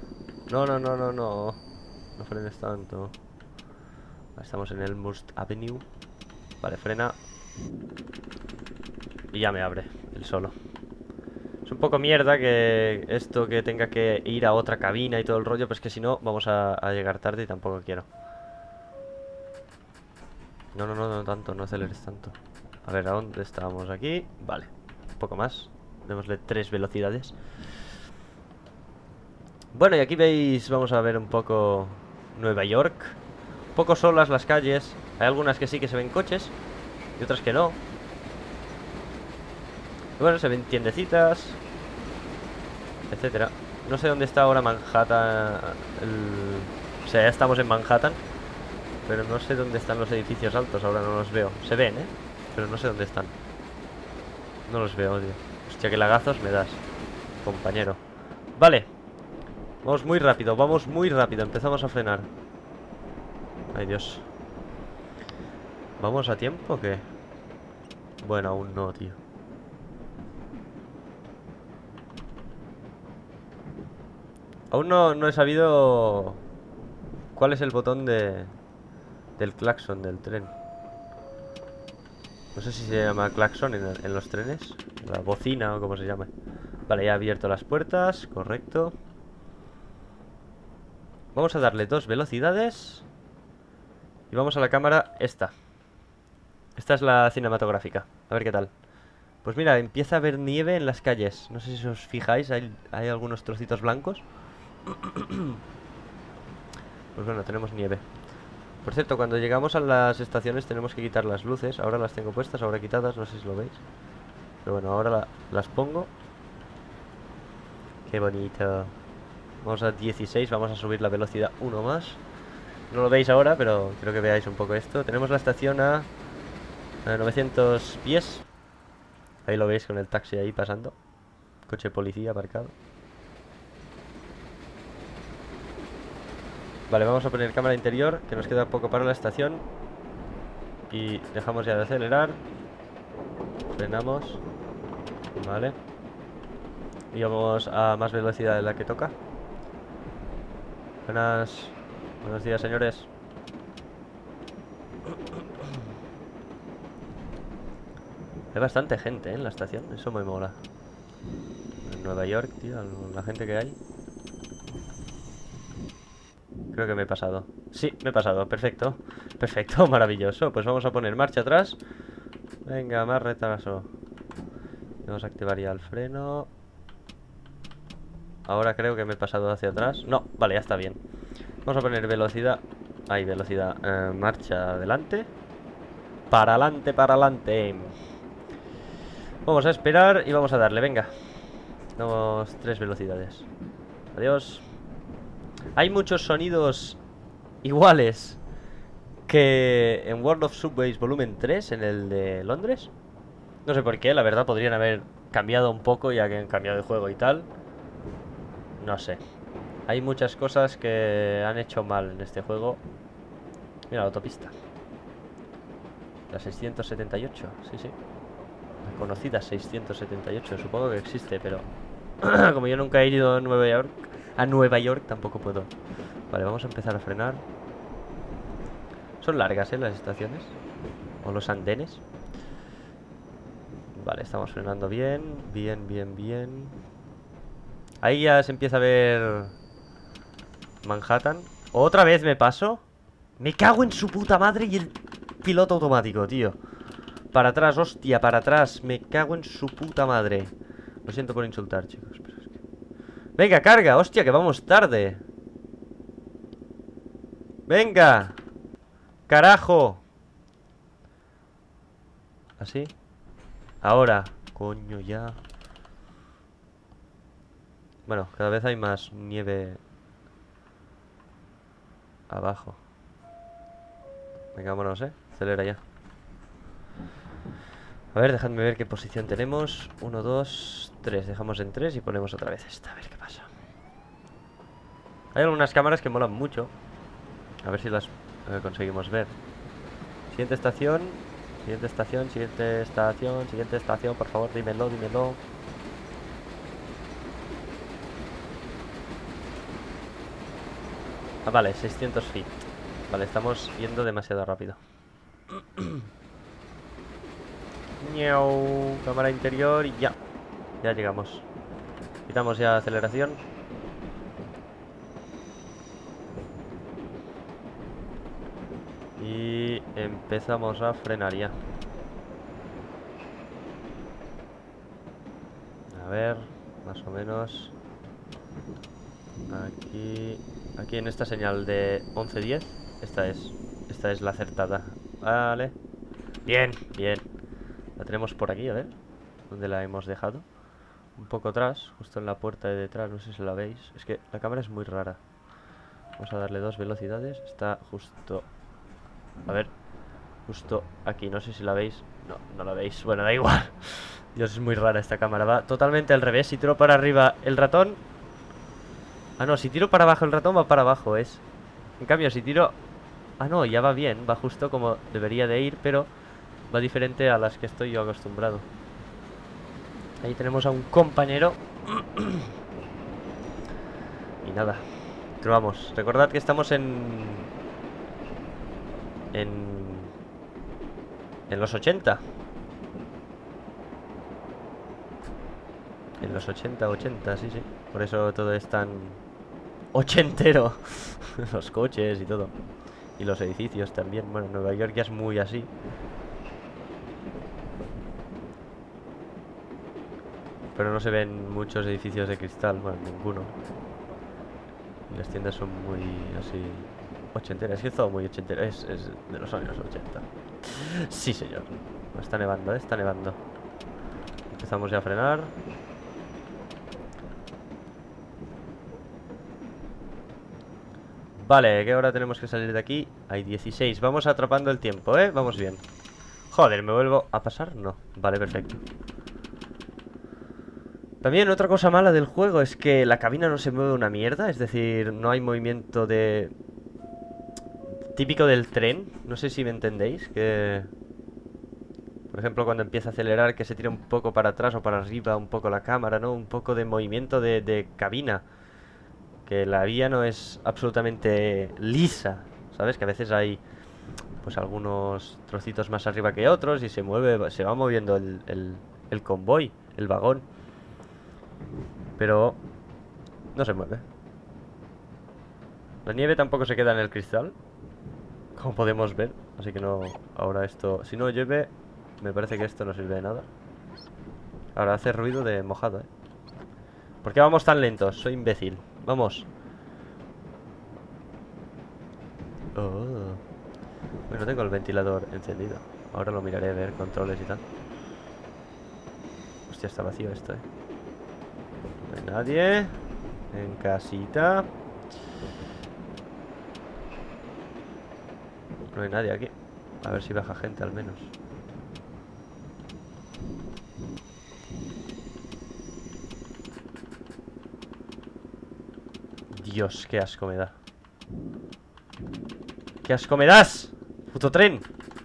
A: No frenes tanto. Estamos en el Must Avenue. Vale, frena. Y ya me abre el solo. Es un poco mierda que esto que tenga que ir a otra cabina y todo el rollo, pues que si no vamos a llegar tarde y tampoco quiero. No tanto, no aceleres tanto. A ver, ¿a dónde estábamos? Aquí. Vale, un poco más. Démosle 3 velocidades. Bueno, y aquí veis, vamos a ver un poco Nueva York. Un poco solas las calles. Hay algunas que sí que se ven coches y otras que no. Y bueno, se ven tiendecitas, etcétera. No sé dónde está ahora Manhattan. O sea, ya estamos en Manhattan, pero no sé dónde están los edificios altos. Ahora no los veo. Se ven, pero no sé dónde están. No los veo, tío. Hostia, que lagazos me das, compañero. Vale. Vamos muy rápido, vamos muy rápido. Empezamos a frenar. Ay, Dios. ¿Vamos a tiempo o qué? Bueno, aún no, tío. Aún no he sabido cuál es el botón del claxon del tren. No sé si se llama claxon en los trenes. La bocina o como se llama. Vale, ya he abierto las puertas. Correcto. Vamos a darle 2 velocidades. Y vamos a la cámara esta. Esta es la cinematográfica. A ver qué tal. Pues mira, empieza a haber nieve en las calles. No sé si os fijáis, hay algunos trocitos blancos. Pues bueno, tenemos nieve. Por cierto, cuando llegamos a las estaciones tenemos que quitar las luces. Ahora las tengo puestas, ahora quitadas, no sé si lo veis. Pero bueno, ahora las pongo. Qué bonito. Vamos a 16, vamos a subir la velocidad 1 más. No lo veis ahora, pero quiero que veáis un poco esto. Tenemos la estación a 900 pies. Ahí lo veis con el taxi ahí pasando. Coche policía aparcado. Vale, vamos a poner cámara interior, que nos queda poco para la estación. Y dejamos ya de acelerar. Frenamos. Vale. Y vamos a más velocidad de la que toca. Buenos días, señores. Hay bastante gente, en la estación. Eso me mola. En Nueva York, tío, la gente que hay. Creo que me he pasado. Sí, me he pasado, perfecto. Perfecto, maravilloso. Pues vamos a poner marcha atrás. Venga, más retraso. Vamos a activar ya el freno. Ahora creo que me he pasado hacia atrás. No, vale, ya está bien. Vamos a poner velocidad. Ahí, velocidad. Marcha adelante. Para adelante, para adelante. Vamos a esperar y vamos a darle, venga. Damos 3 velocidades. Adiós. Hay muchos sonidos iguales que en World of Subways volumen 3, en el de Londres. No sé por qué, la verdad podrían haber cambiado un poco ya que han cambiado de juego y tal. No sé. Hay muchas cosas que han hecho mal en este juego. Mira la autopista. La 678, sí, sí. La conocida 678, supongo que existe, pero como yo nunca he ido a Nueva York tampoco puedo. Vale, vamos a empezar a frenar. Son largas, las estaciones. O los andenes. Vale, estamos frenando bien. Bien. Ahí ya se empieza a ver Manhattan. ¿Otra vez me paso? Me cago en su puta madre y el piloto automático, tío. Para atrás, hostia, para atrás. Me cago en su puta madre. Lo siento por insultar, chicos, pero es que... Venga, carga, hostia, que vamos tarde. Venga. Carajo. Así. Ahora. Coño, ya. Bueno, cada vez hay más nieve abajo. Venga, vámonos, acelera ya. A ver, dejadme ver qué posición tenemos. 1, 2, 3. Dejamos en 3 y ponemos otra vez esta. A ver qué pasa. Hay algunas cámaras que molan mucho. A ver si las conseguimos ver. Siguiente estación. Siguiente estación, siguiente estación, siguiente estación. Por favor, dímelo, dímelo. Ah, vale, 600 feet. Vale, estamos yendo demasiado rápido. Miau, cámara interior y ya. Ya llegamos. Quitamos ya aceleración. Y empezamos a frenar ya. A ver, más o menos. Aquí en esta señal de 11:10. Esta es la acertada. Vale. Bien, bien. La tenemos por aquí, a ver. ¿Dónde la hemos dejado? Un poco atrás, justo en la puerta de detrás. No sé si la veis. Es que la cámara es muy rara. Vamos a darle 2 velocidades. Está justo... A ver. Justo aquí. No sé si la veis. No, no la veis. Bueno, da igual. Dios, es muy rara esta cámara. Va totalmente al revés. Si tiro para arriba el ratón... Ah, no, si tiro para abajo el ratón va para abajo, es. En cambio, si tiro... Ah, no, ya va bien. Va justo como debería de ir, pero va diferente a las que estoy yo acostumbrado. Ahí tenemos a un compañero. Y nada. Pero vamos, recordad que estamos en los 80. En los 80, sí, sí. Por eso todo es tan ochentero. Los coches y todo. Y los edificios también. Bueno, Nueva York ya es muy así. Pero no se ven muchos edificios de cristal. Bueno, ninguno. Y las tiendas son muy así ochenteras. Es que es todo muy ochentero. Es de los años 80. Sí, señor. Está nevando, está nevando. Empezamos ya a frenar. Vale, ¿qué hora tenemos que salir de aquí? Hay 16, vamos atrapando el tiempo, vamos bien. Joder, ¿me vuelvo a pasar? No, vale, perfecto. También otra cosa mala del juego es que la cabina no se mueve una mierda. Es decir, no hay movimiento de... típico del tren. No sé si me entendéis. Que... Por ejemplo, cuando empieza a acelerar, que se tira un poco para atrás o para arriba un poco la cámara, ¿no? Un poco de movimiento de cabina. Que la vía no es absolutamente lisa, ¿sabes? Que a veces hay pues algunos trocitos más arriba que otros y se mueve, se va moviendo el convoy, el vagón. Pero no se mueve. La nieve tampoco se queda en el cristal, como podemos ver. Así que no, ahora esto, si no llueve, me parece que esto no sirve de nada. Ahora hace ruido de mojado, ¿Por qué vamos tan lentos? Soy imbécil. Vamos. Oh. Bueno, tengo el ventilador encendido. Ahora lo miraré a ver controles y tal. Hostia, está vacío esto, No hay nadie. En casita. No hay nadie aquí. A ver si baja gente al menos. Dios, qué asco me da. ¡Qué asco me das! ¡Puto tren!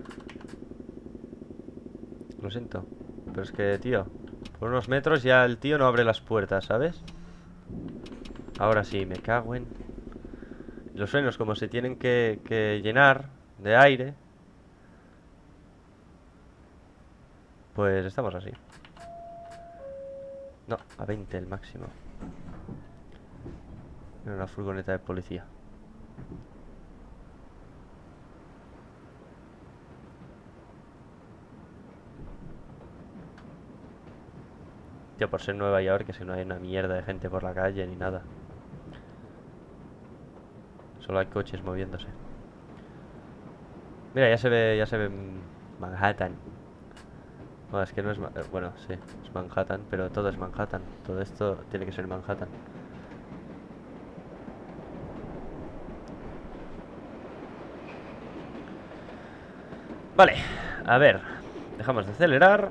A: Lo siento. Pero es que, tío, por unos metros ya el tío no abre las puertas, ¿sabes? Ahora sí, me cago en... Los frenos como se tienen que llenar de aire, pues estamos así. No, a 20 el máximo. En una furgoneta de policía. Tío, por ser Nueva York, que si no hay una mierda de gente por la calle ni nada. Solo hay coches moviéndose. Mira, ya se ve Manhattan. No, es que no es... bueno, sí, es Manhattan, pero todo es Manhattan. Todo esto tiene que ser Manhattan. Vale, a ver. Dejamos de acelerar.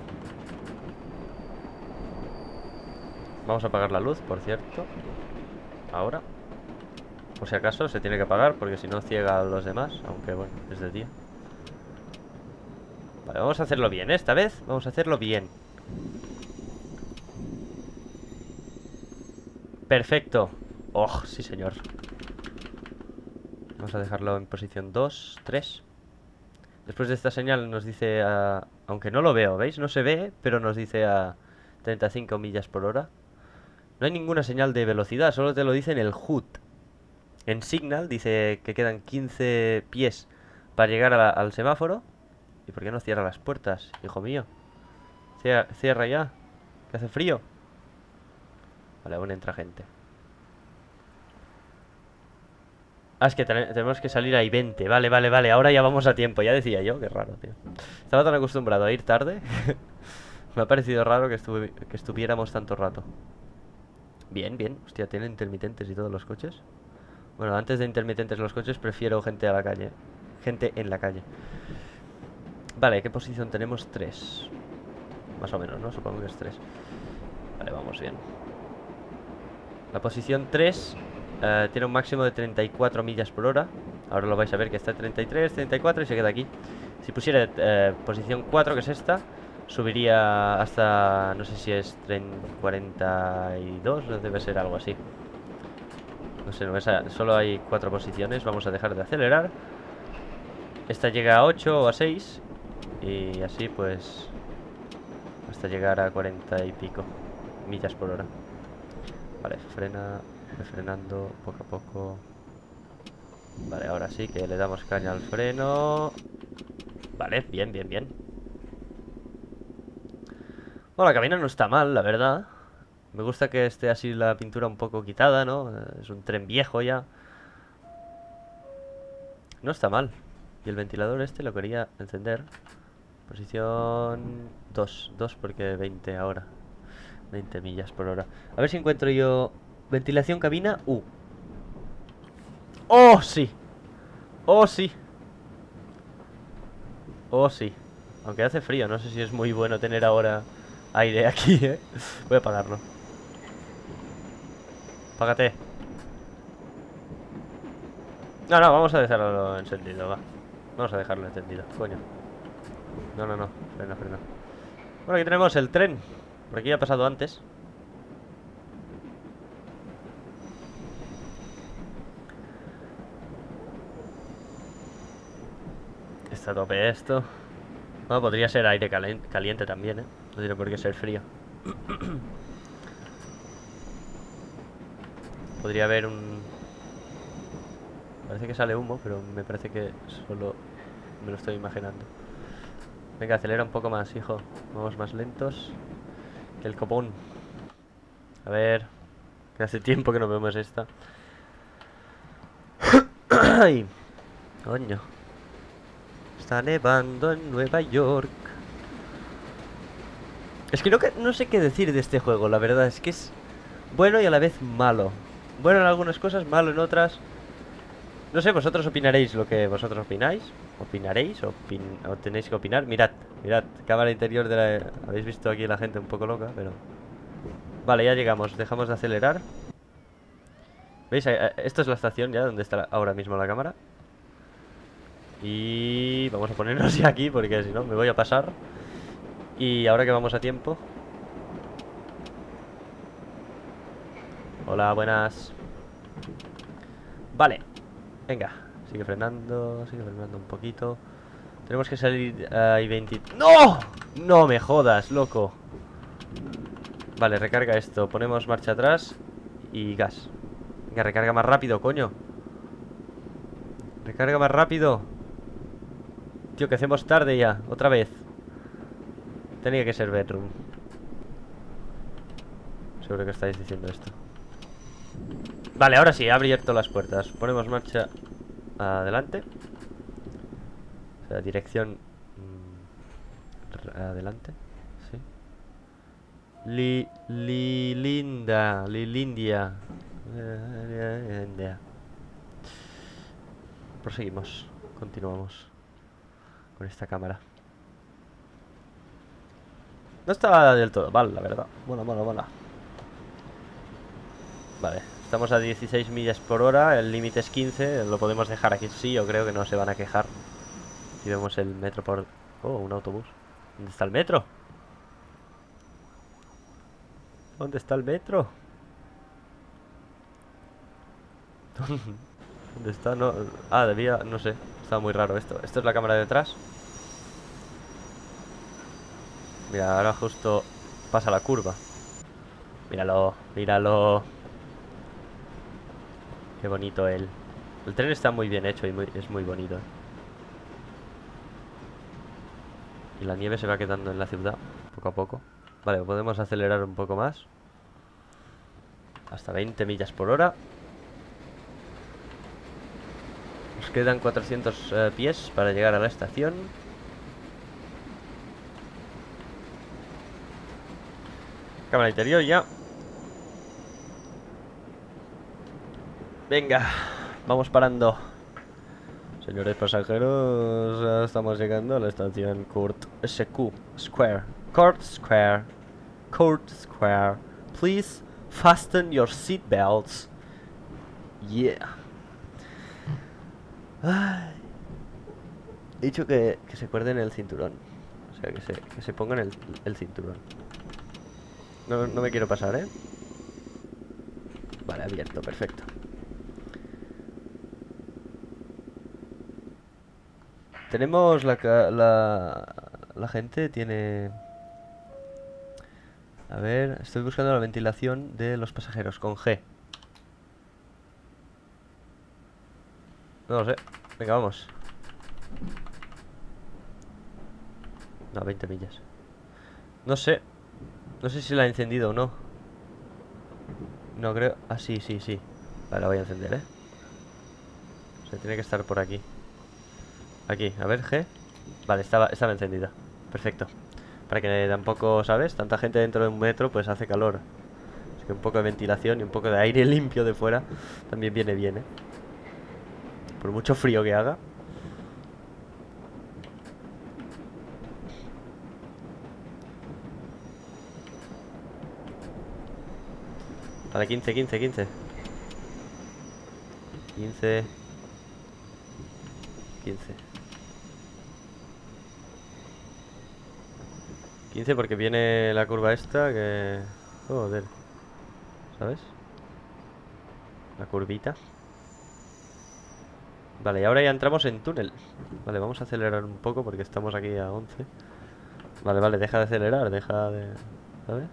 A: Vamos a apagar la luz, por cierto. Ahora. Por si acaso se tiene que apagar, porque si no ciega a los demás. Aunque bueno, es de día. Vale, vamos a hacerlo bien, ¿eh? Esta vez vamos a hacerlo bien. Perfecto. Oh, sí señor. Vamos a dejarlo en posición 2, 3. Después de esta señal nos dice a... aunque no lo veo, ¿veis? No se ve, pero nos dice a 35 millas por hora. No hay ninguna señal de velocidad, solo te lo dice en el HUD. En Signal dice que quedan 15 pies para llegar al semáforo. ¿Y por qué no cierra las puertas, hijo mío? Cierra ya, que hace frío. Vale, aún entra gente. Ah, es que tenemos que salir ahí 20. Vale, vale, vale, ahora ya vamos a tiempo. Ya decía yo, qué raro, tío. Estaba tan acostumbrado a ir tarde. Me ha parecido raro que estuviéramos tanto rato. Bien, bien. Hostia, tienen intermitentes y todos los coches. Bueno, antes de intermitentes los coches prefiero gente a la calle. Gente en la calle. Vale, ¿qué posición tenemos? 3. Más o menos, ¿no? Supongo que es 3. Vale, vamos bien. La posición 3 tiene un máximo de 34 millas por hora. Ahora lo vais a ver que está en 33, 34 y se queda aquí. Si pusiera posición 4, que es esta, subiría hasta, no sé si es 42, debe ser algo así. No sé, no, solo hay 4 posiciones. Vamos a dejar de acelerar. Esta llega a 8 o a 6. Y así pues hasta llegar a 40 y pico millas por hora. Vale, frenando poco a poco. Vale, ahora sí que le damos caña al freno. Vale, bien, bien, bien. Bueno, la cabina no está mal, la verdad. Me gusta que esté así la pintura un poco quitada, ¿no? Es un tren viejo ya. No está mal. Y el ventilador este lo quería encender. Posición 2 porque 20 ahora. 20 millas por hora. A ver si encuentro yo... Ventilación cabina U. ¡Oh, sí! ¡Oh, sí! ¡Oh, sí! Aunque hace frío, no sé si es muy bueno tener ahora aire aquí, ¿eh? Voy a apagarlo. Apágate. No, no, vamos a dejarlo encendido, va. Vamos a dejarlo encendido, coño. No, no, no, frena, frena. Bueno, aquí tenemos el tren. Por aquí ya ha pasado antes. Está a tope esto. Bueno, podría ser aire caliente también, ¿eh? No tiene por qué ser frío. Podría haber un... Parece que sale humo, pero me parece que solo me lo estoy imaginando. Venga, acelera un poco más, hijo. Vamos más lentos que el copón. A ver, que hace tiempo que no vemos esta. Ay, coño. Está nevando en Nueva York. Es que no sé qué decir de este juego, la verdad. Es que es bueno y a la vez malo. Bueno en algunas cosas, malo en otras. No sé, vosotros opinaréis lo que vosotros opináis. ¿Opinaréis? O tenéis que opinar. Mirad, mirad, cámara interior de la... Habéis visto aquí la gente un poco loca, pero... Vale, ya llegamos, dejamos de acelerar. ¿Veis? Esto es la estación ya, donde está ahora mismo la cámara. Y vamos a ponernos ya aquí, porque si no me voy a pasar. Y ahora que vamos a tiempo. Hola, buenas. Vale. Venga, sigue frenando un poquito. Tenemos que salir ahí 20... ¡No! No me jodas, loco. Vale, recarga esto. Ponemos marcha atrás y gas. Venga, recarga más rápido, coño. Recarga más rápido. Tío, que hacemos tarde ya, otra vez. Tenía que ser bedroom. Seguro que estáis diciendo esto. Vale, ahora sí, ha abierto las puertas. Ponemos marcha adelante. O sea, dirección adelante. Sí. Lilindia. Proseguimos. Continuamos con esta cámara. No está del todo mal, la verdad. Mola. Vale, estamos a 16 millas por hora. El límite es 15. Lo podemos dejar aquí. Sí, yo creo que no se van a quejar. Y vemos el metro por... Oh, un autobús. ¿Dónde está el metro? ¿Dónde está el metro? ¿Dónde está? No... Ah, debía... No sé. Está muy raro esto. Esto es la cámara de detrás. Mira, ahora justo pasa la curva. Míralo. Qué bonito el tren está muy bien hecho y es muy bonito. Y la nieve se va quedando en la ciudad, poco a poco. Vale, podemos acelerar un poco más. Hasta 20 millas por hora. Nos quedan 400 pies para llegar a la estación. Cámara interior ya. Venga, vamos parando. Señores pasajeros, ya estamos llegando a la estación Court Square. Please fasten your seatbelts. Yeah. Ay. He dicho que se cuerden el cinturón. O sea, que se pongan el cinturón. No me quiero pasar, ¿eh? Vale, abierto, perfecto. Tenemos la gente tiene... A ver, estoy buscando la ventilación de los pasajeros con G. No lo sé. Venga, vamos. No, 20 millas. No sé. No sé si la he encendido o no. No creo... Ah, sí. Vale, la voy a encender, ¿eh? O sea, tiene que estar por aquí. Aquí, a ver, G. Vale, estaba encendida. Perfecto. Para que tampoco, ¿sabes? Tanta gente dentro de un metro, pues hace calor. Así que un poco de ventilación y un poco de aire limpio de fuera también viene bien, ¿eh? Por mucho frío que haga. Vale, 15 porque viene la curva esta que... Joder. ¿Sabes? La curvita. Vale, y ahora ya entramos en túnel. Vale, vamos a acelerar un poco porque estamos aquí a 11. Vale, deja de acelerar, deja de... ¿Sabes?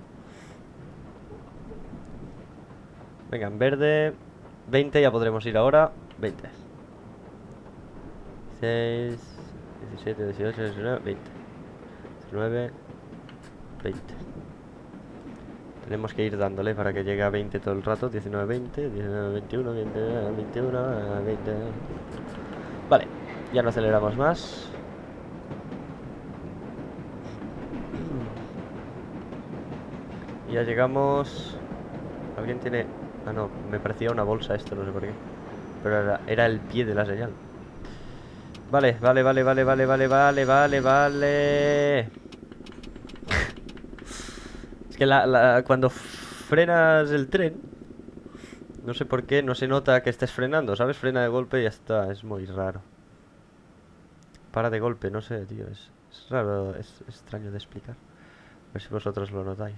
A: Venga, en verde 20, ya podremos ir ahora. 20 16, 17, 18, 19, 20 19, 20. Tenemos que ir dándole para que llegue a 20 todo el rato. 19, 20, 19, 21, 20, 21, 20. Vale, ya no aceleramos más. Ya llegamos. ¿Alguien tiene...? Ah, no, me parecía una bolsa esto, no sé por qué. Pero era el pie de la señal. Vale. Es que cuando frenas el tren, no sé por qué, no se nota que estés frenando, ¿sabes? Frena de golpe y ya está, es muy raro. Para de golpe, no sé, tío, es raro, es extraño de explicar. A ver si vosotros lo notáis.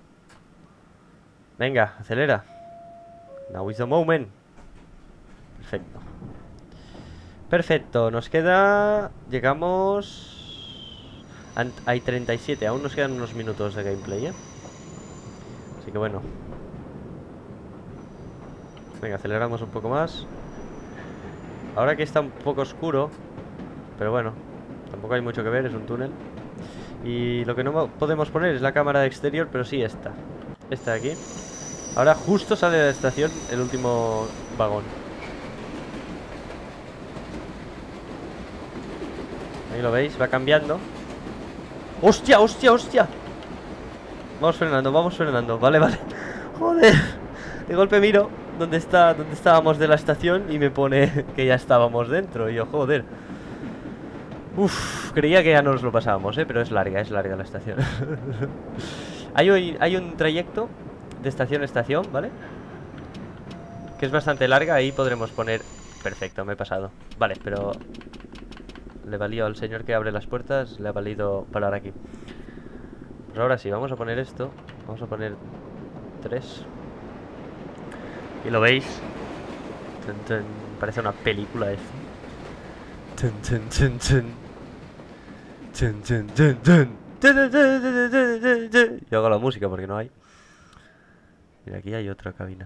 A: Venga, acelera. Now is the moment. Perfecto, nos queda... Llegamos... Hay 37, aún nos quedan unos minutos de gameplay, ¿eh? Así que bueno. Venga, aceleramos un poco más. Ahora que está un poco oscuro, pero bueno, tampoco hay mucho que ver, es un túnel. Y lo que no podemos poner es la cámara de exterior, pero sí esta. Esta de aquí. Ahora justo sale de la estación el último vagón. Ahí lo veis, va cambiando. ¡Hostia, hostia, hostia! Vamos frenando, vamos frenando. Vale, vale. Joder. De golpe miro dónde estábamos de la estación y me pone que ya estábamos dentro. Y yo, joder. Uf, creía que ya nos lo pasábamos, pero es larga la estación. Hay un trayecto de estación a estación, ¿vale? Que es bastante larga, ahí podremos poner... Perfecto, me he pasado. Vale, pero... le valió al señor que abre las puertas, le ha valido parar aquí. Pues ahora sí, vamos a poner esto. Vamos a poner 3. Y lo veis. Tun, tun. Parece una película esto. Tun, tun, tun, tun. Tun, tun, tun, tun. Yo hago la música porque no hay. Mira, aquí hay otra cabina.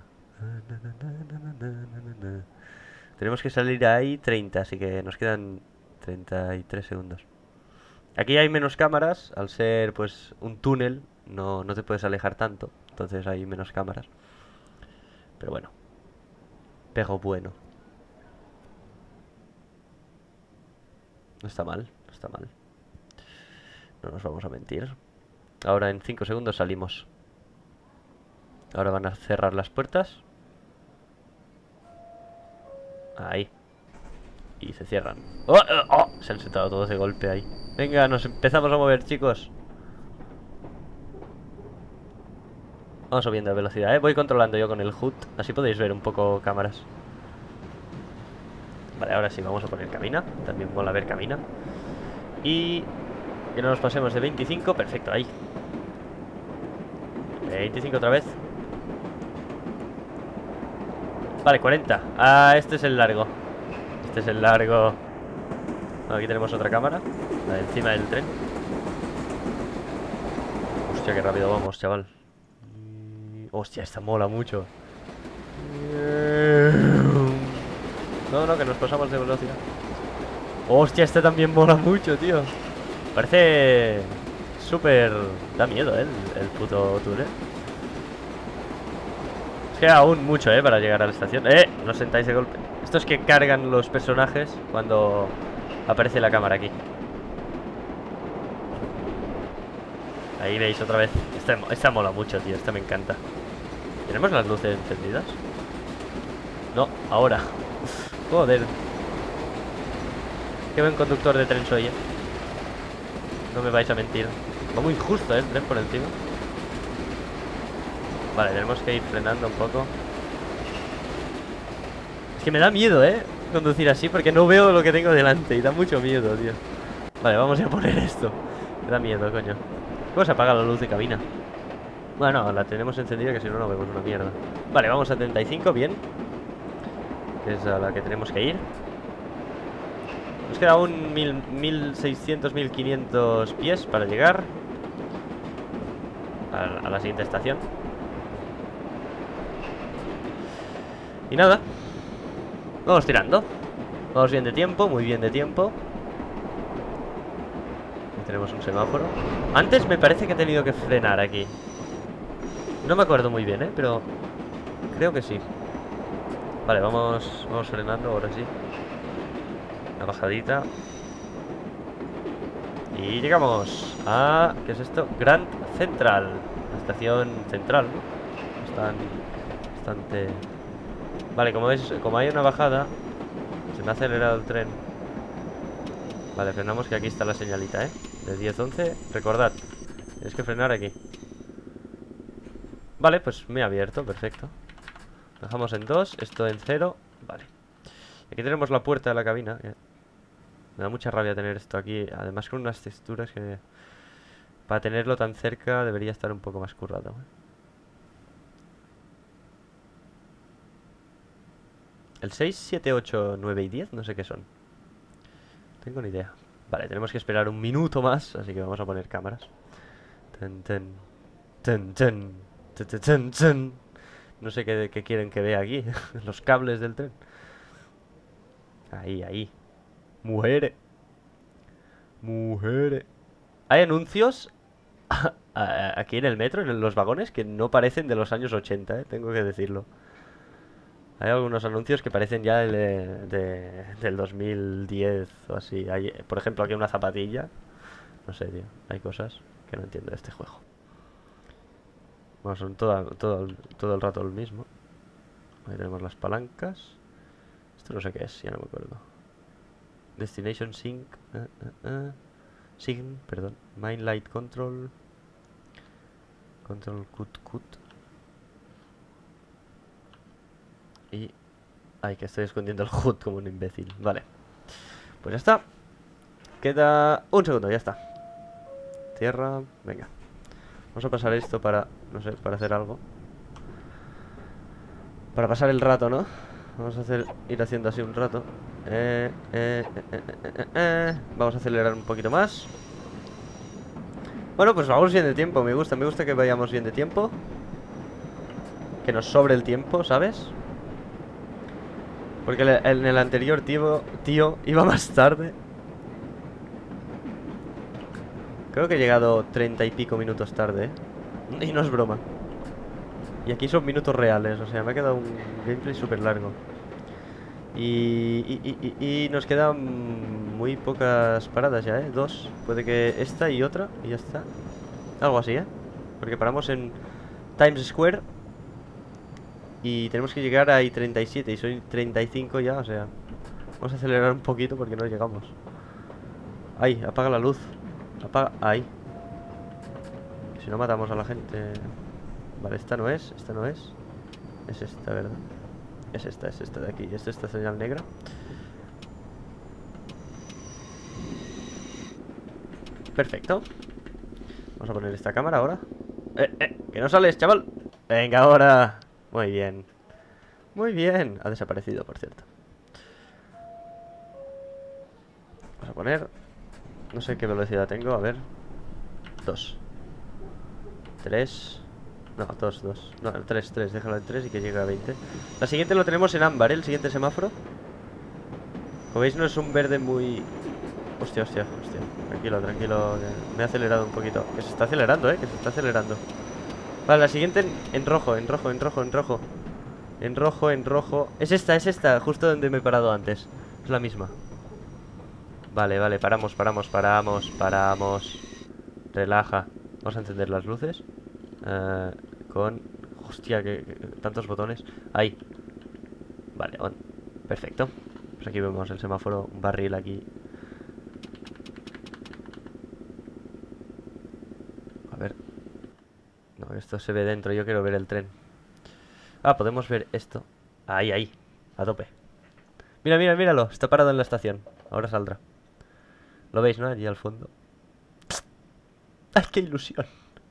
A: Tenemos que salir ahí 30, así que nos quedan 33 segundos. Aquí hay menos cámaras, al ser pues un túnel, no te puedes alejar tanto, entonces hay menos cámaras. Pero bueno. Pero bueno. No está mal, no está mal. No nos vamos a mentir. Ahora en 5 segundos salimos. Ahora van a cerrar las puertas. Ahí. Y se cierran. ¡Oh! ¡Oh! Se han sentado todos de golpe ahí. Venga, nos empezamos a mover, chicos. Vamos subiendo de velocidad, Voy controlando yo con el HUD. Así podéis ver un poco cámaras. Vale, ahora sí, vamos a poner cabina. También mola ver cabina. Y... que no nos pasemos de 25. Perfecto, ahí. 25 otra vez. Vale, 40. Ah, este es el largo. Este es el largo. Bueno, aquí tenemos otra cámara. La de encima del tren. Hostia, qué rápido vamos, chaval. Hostia, esta mola mucho. No, que nos pasamos de velocidad. Hostia, esta también mola mucho, tío. Parece... súper... da miedo, el puto túnel. Queda aún mucho, para llegar a la estación. No os sentáis de golpe. Esto es que cargan los personajes cuando aparece la cámara aquí. Ahí veis otra vez. Esta mola mucho, tío. Esta me encanta. ¿Tenemos las luces encendidas? No, ahora. Joder. Qué buen conductor de tren soy, No me vais a mentir. Va muy justo, el tren por encima. Vale, tenemos que ir frenando un poco. Es que me da miedo, conducir así porque no veo lo que tengo delante y da mucho miedo, tío. Vale, vamos a poner esto. Me da miedo, coño. ¿Cómo se apaga la luz de cabina? Bueno, la tenemos encendida que si no, no vemos una mierda. Vale, vamos a 35, bien. Que es a la que tenemos que ir. Nos queda un 1600, 1500 pies para llegar a la siguiente estación. Y nada. Vamos tirando. Vamos bien de tiempo, muy bien de tiempo. Aquí tenemos un semáforo. Antes me parece que he tenido que frenar aquí. No me acuerdo muy bien, pero creo que sí. Vale, vamos frenando ahora sí. Una bajadita. Y llegamos a... ¿qué es esto? Grand Central. La estación central, ¿no? Están bastante... Vale, como veis, como hay una bajada, se me ha acelerado el tren. Vale, frenamos, que aquí está la señalita, de 10-11. Recordad, tienes que frenar aquí. Vale, pues me he abierto, perfecto. Dejamos en 2, esto en 0. Vale. Aquí tenemos la puerta de la cabina. Me da mucha rabia tener esto aquí. Además con unas texturas que... para tenerlo tan cerca debería estar un poco más currado. El 6, 7, 8, 9 y 10, no sé qué son. No tengo ni idea. Vale, tenemos que esperar un minuto más, así que vamos a poner cámaras. Ten, ten, ten, ten, ten, ten, ten, ten. No sé qué quieren que vea aquí. Los cables del tren. Ahí, ahí. Mujeres. Mujeres. Hay anuncios aquí en el metro, en los vagones, que no parecen de los años 80, tengo que decirlo. Hay algunos anuncios que parecen ya del 2010 o así. Hay, por ejemplo, aquí una zapatilla No sé, tío. Hay cosas que no entiendo de este juego. Bueno, son todo el rato el mismo. Ahí tenemos las palancas. Esto no sé qué es, ya no me acuerdo. Destination Sync. Sign, perdón. Mind Light Control. Control Cut. Y... Ay, que estoy escondiendo el HUD como un imbécil. Vale. Pues ya está. Queda un segundo, ya está. Tierra, venga. Vamos a pasar esto para, no sé, para hacer algo. Para pasar el rato, ¿no? Vamos a ir haciendo así un rato. Vamos a acelerar un poquito más. Bueno, pues vamos bien de tiempo. Me gusta que vayamos bien de tiempo. Que nos sobre el tiempo, ¿sabes? Porque en el anterior tío iba más tarde. Creo que he llegado 30 y pico minutos tarde, ¿eh? Y no es broma. Y aquí son minutos reales, o sea, me ha quedado un gameplay súper largo. Y nos quedan muy pocas paradas ya, ¿eh? 2. Puede que esta y otra, y ya está. Algo así, ¿eh? Porque paramos en Times Square. Y tenemos que llegar a I-37 y soy 35 ya, o sea. Vamos a acelerar un poquito porque no llegamos. Ay, apaga la luz. Apaga, ahí. Si no matamos a la gente. Vale, esta no es. Es esta, ¿verdad? Es esta de aquí. Es esta señal negra. Perfecto. Vamos a poner esta cámara ahora. Que no sales, chaval. Venga, ahora. Muy bien. Muy bien. Ha desaparecido, por cierto. Vamos a poner... No sé qué velocidad tengo, a ver. 2 3. No, 2 No, 3, déjalo en 3 y que llegue a 20. La siguiente lo tenemos en ámbar, ¿eh? El siguiente semáforo. Como veis no es un verde muy... Hostia. Tranquilo. Me he acelerado un poquito. Que se está acelerando, que se está acelerando. Vale, la siguiente en rojo. En rojo. Es esta, justo donde me he parado antes. Es la misma. Vale, paramos. Relaja. Vamos a encender las luces. Con... Hostia, que tantos botones. Ahí. Vale, on. Perfecto. Pues aquí vemos el semáforo, un barril aquí. A ver. No, esto se ve dentro, yo quiero ver el tren. Ah, podemos ver esto. Ahí. A tope. Míralo. Está parado en la estación. Ahora saldrá. ¿Lo veis, no? Allí al fondo. ¡Ay, qué ilusión!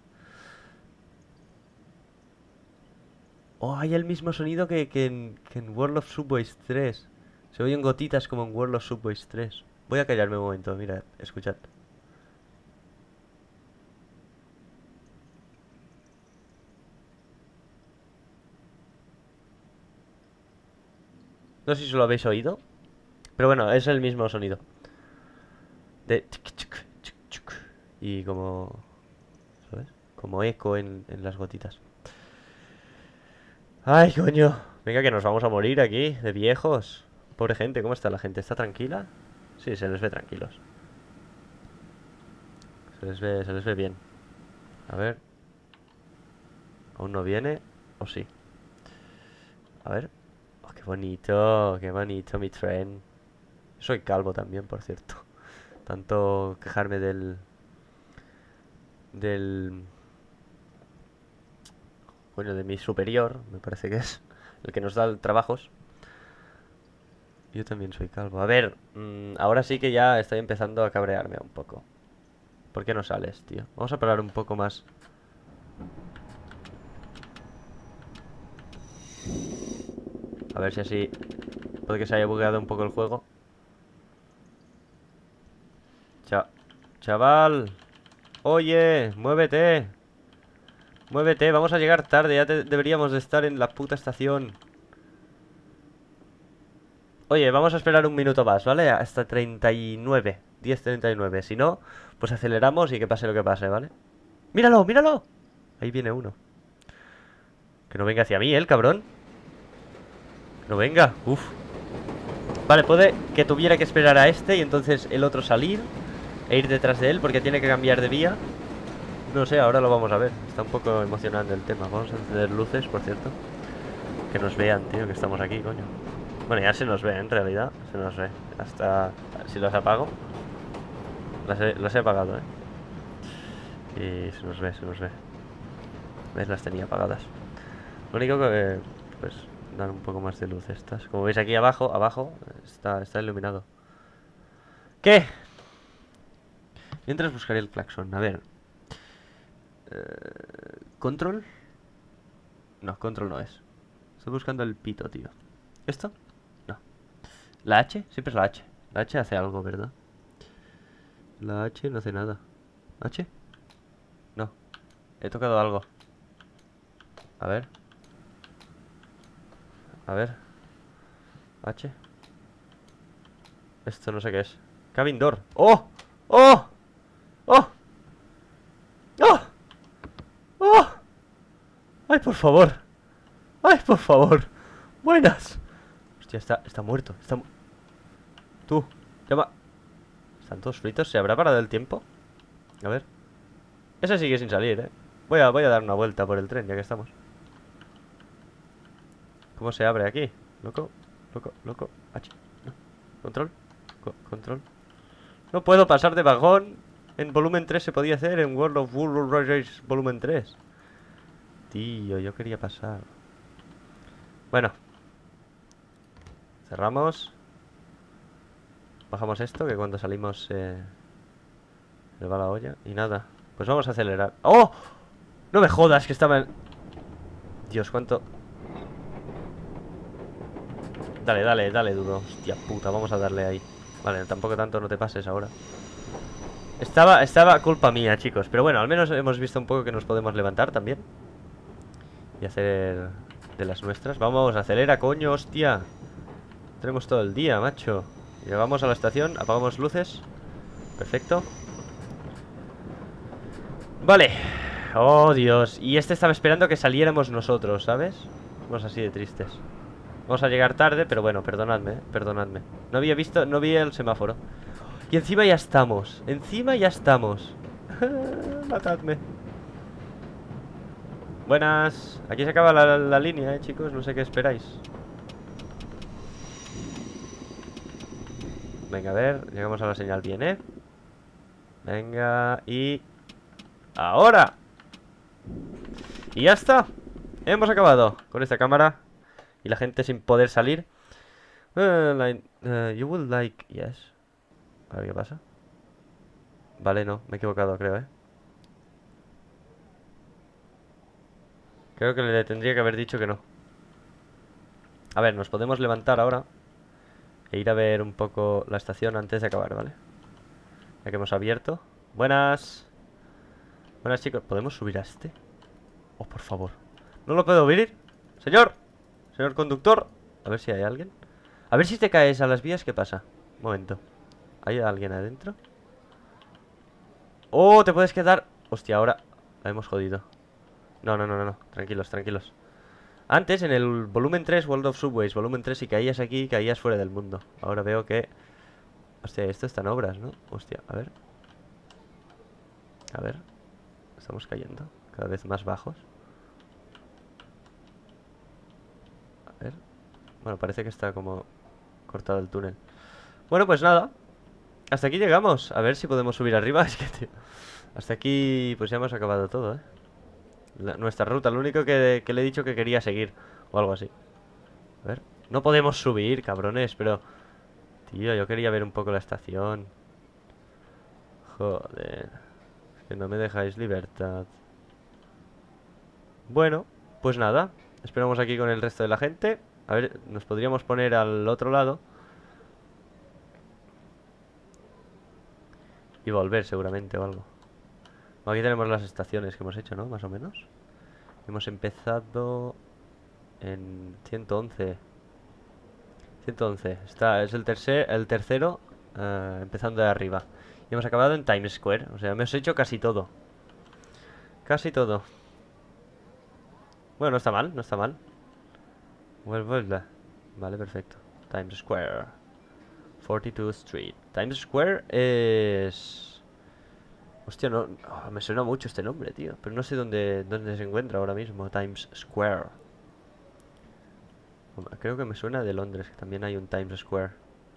A: Oh, hay el mismo sonido que en World of Subways 3. Se oyen gotitas como en World of Subways 3. Voy a callarme un momento, mira, escuchad. No sé si lo habéis oído, pero bueno, es el mismo sonido. De... Y como... ¿sabes? Como eco en las gotitas. Ay, coño. Venga, que nos vamos a morir aquí, de viejos. Pobre gente, ¿cómo está la gente? ¿Está tranquila? Sí, se les ve tranquilos. Se les ve bien. A ver. ¿Aún no viene? ¿O sí? A ver. Oh, qué bonito mi tren. Soy calvo también, por cierto. Tanto quejarme del... Bueno, de mi superior, me parece que es el que nos da trabajos. Yo también soy calvo. A ver, ahora sí que ya estoy empezando a cabrearme un poco. ¿Por qué no sales, tío? Vamos a parar un poco más. A ver si así... Puede que se haya bugueado un poco el juego. Chaval. Oye, muévete. Muévete, vamos a llegar tarde. Ya deberíamos de estar en la puta estación. Oye, vamos a esperar un minuto más, ¿vale? Hasta 39, 10:39. Si no, pues aceleramos y que pase lo que pase, ¿vale? ¡Míralo! Ahí viene uno. Que no venga hacia mí, el cabrón. Que no venga, Vale, puede que tuviera que esperar a este y entonces el otro salir. e ir detrás de él porque tiene que cambiar de vía. No sé, ahora lo vamos a ver. Está un poco emocionante el tema. Vamos a encender luces, por cierto. Que nos vean, tío, que estamos aquí, coño. Bueno, ya se nos ve, en realidad. Se nos ve. Hasta... Si los apago. Las he apagado, Y se nos ve, se nos ve. ¿Ves? Las tenía apagadas. Lo único que... Pues... Dan un poco más de luz estas. Como veis aquí abajo está iluminado. ¿Qué? Mientras buscaré el claxon. A ver. ¿Control? No, control no es. Estoy buscando el pito, tío. ¿Esto? No. ¿La H? Siempre es la H. La H hace algo, ¿verdad? La H no hace nada. ¿H? No. He tocado algo. A ver. A ver. H. Esto no sé qué es. Cabin door. ¡Oh! ¡Oh! ¡Oh! ¡Oh! ¡Oh! ¡Ay, por favor! ¡Ay, por favor! ¡Buenas! Hostia, está muerto. Tú, llama. ¿Están todos fritos? ¿Se habrá parado el tiempo? A ver. Ese sigue sin salir, Voy a dar una vuelta por el tren, ya que estamos. ¿Cómo se abre aquí? Loco. H. No. Control. Control. No puedo pasar de vagón. En volumen 3 se podía hacer. En World of Warcraft volumen 3. Tío, yo quería pasar. Bueno. Cerramos. Bajamos esto, que cuando salimos se va la olla. Y nada. Pues vamos a acelerar. ¡Oh! No me jodas que estaba en... Dios, cuánto... Dale, Dudo. Hostia puta, vamos a darle ahí. Vale, tampoco tanto, no te pases ahora. Estaba culpa mía, chicos. Pero bueno, al menos hemos visto un poco que nos podemos levantar también. Y hacer de las nuestras. Vamos, acelera, coño, hostia. Tenemos todo el día, macho. Llegamos a la estación, apagamos luces. Perfecto. Vale. Oh, Dios. Y este estaba esperando que saliéramos nosotros, ¿sabes? Somos así de tristes. Vamos a llegar tarde, pero bueno, perdonadme, perdonadme. No vi el semáforo. Y encima ya estamos. Matadme. Buenas. Aquí se acaba la línea, chicos. No sé qué esperáis. Venga, a ver. Llegamos a la señal bien, Venga, y... ¡ahora! Y ya está. Hemos acabado con esta cámara. Y la gente sin poder salir. You would like... Yes. A ver qué pasa. Vale, no, me he equivocado, creo, Creo que le tendría que haber dicho que no. A ver, nos podemos levantar ahora e ir a ver un poco la estación antes de acabar, ¿vale? Ya que hemos abierto. Buenas. Buenas, chicos. ¿Podemos subir a este? Oh, por favor. ¿No lo puedo abrir? Señor. Señor conductor. A ver si hay alguien. A ver si te caes a las vías, ¿qué pasa? Un momento. ¿Hay alguien adentro? ¡Oh! Te puedes quedar... Hostia, ahora la hemos jodido. No. Tranquilos. Antes, en el volumen 3, World of Subways, volumen 3, si caías aquí, caías fuera del mundo. Ahora veo que... Hostia, esto está en obras, ¿no? Hostia, a ver. Estamos cayendo cada vez más bajos. A ver. Bueno, parece que está como cortado el túnel. Bueno, pues nada. Hasta aquí llegamos. A ver si podemos subir arriba. Es que, tío, hasta aquí pues ya hemos acabado todo, nuestra ruta. Lo único que le he dicho que quería seguir o algo así. A ver. No podemos subir, cabrones, pero... Tío, yo quería ver un poco la estación. Joder. Es que no me dejáis libertad. Bueno, pues nada. Esperamos aquí con el resto de la gente. A ver, nos podríamos poner al otro lado y volver seguramente o algo. Aquí tenemos las estaciones que hemos hecho, ¿no? Más o menos. Hemos empezado en 111. 111. Es el tercero, empezando de arriba. Y hemos acabado en Times Square. O sea, hemos hecho casi todo. Casi todo. Bueno, no está mal, no está mal. Vale, perfecto. Times Square, 42th Street. Times Square es... Hostia, no, me suena mucho este nombre, tío. Pero no sé dónde se encuentra ahora mismo. Times Square. Creo que me suena de Londres, que también hay un Times Square.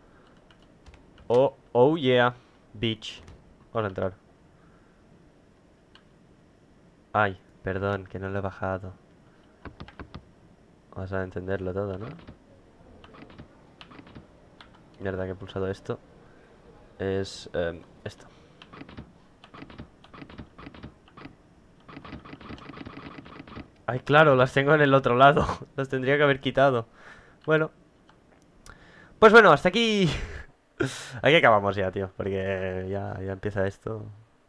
A: Oh yeah. Beach. Vamos a entrar. Ay, perdón, que no lo he bajado. Vamos a entenderlo todo, ¿no? Mierda, que he pulsado esto. Es esto. Ay, claro, las tengo en el otro lado. Las tendría que haber quitado. Bueno. Pues bueno, hasta aquí. Aquí acabamos ya, tío. Porque ya empieza esto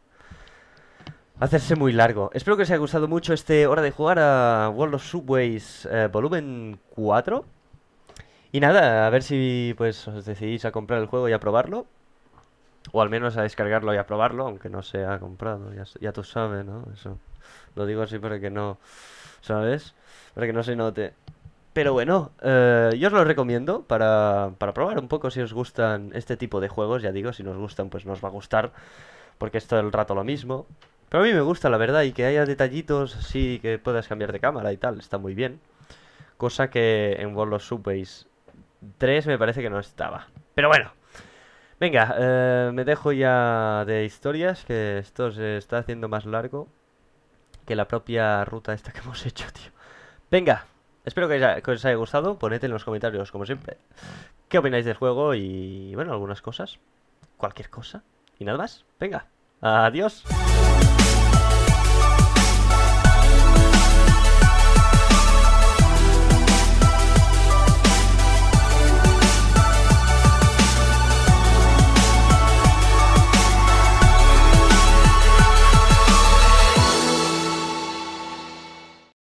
A: a hacerse muy largo. Espero que os haya gustado mucho este hora de jugar a World of Subways volumen 4. Y nada, a ver si pues os decidís a comprar el juego y a probarlo. O al menos a descargarlo y a probarlo, aunque no sea comprado. Ya tú sabes, ¿no? Eso. Lo digo así para que no... ¿Sabes? Para que no se note. Pero bueno, yo os lo recomiendo para probar un poco si os gustan este tipo de juegos. Ya digo, si nos gustan, pues nos va a gustar. Porque es todo el rato lo mismo. Pero a mí me gusta, la verdad, y que haya detallitos así que puedas cambiar de cámara y tal. Está muy bien. Cosa que en World of Subways 3 me parece que no estaba. Pero bueno. Venga, me dejo ya de historias, que esto se está haciendo más largo que la propia ruta esta que hemos hecho, tío. Venga, espero que os haya gustado. Poned en los comentarios, como siempre, qué opináis del juego y, bueno, algunas cosas. Cualquier cosa. Y nada más. Venga, adiós.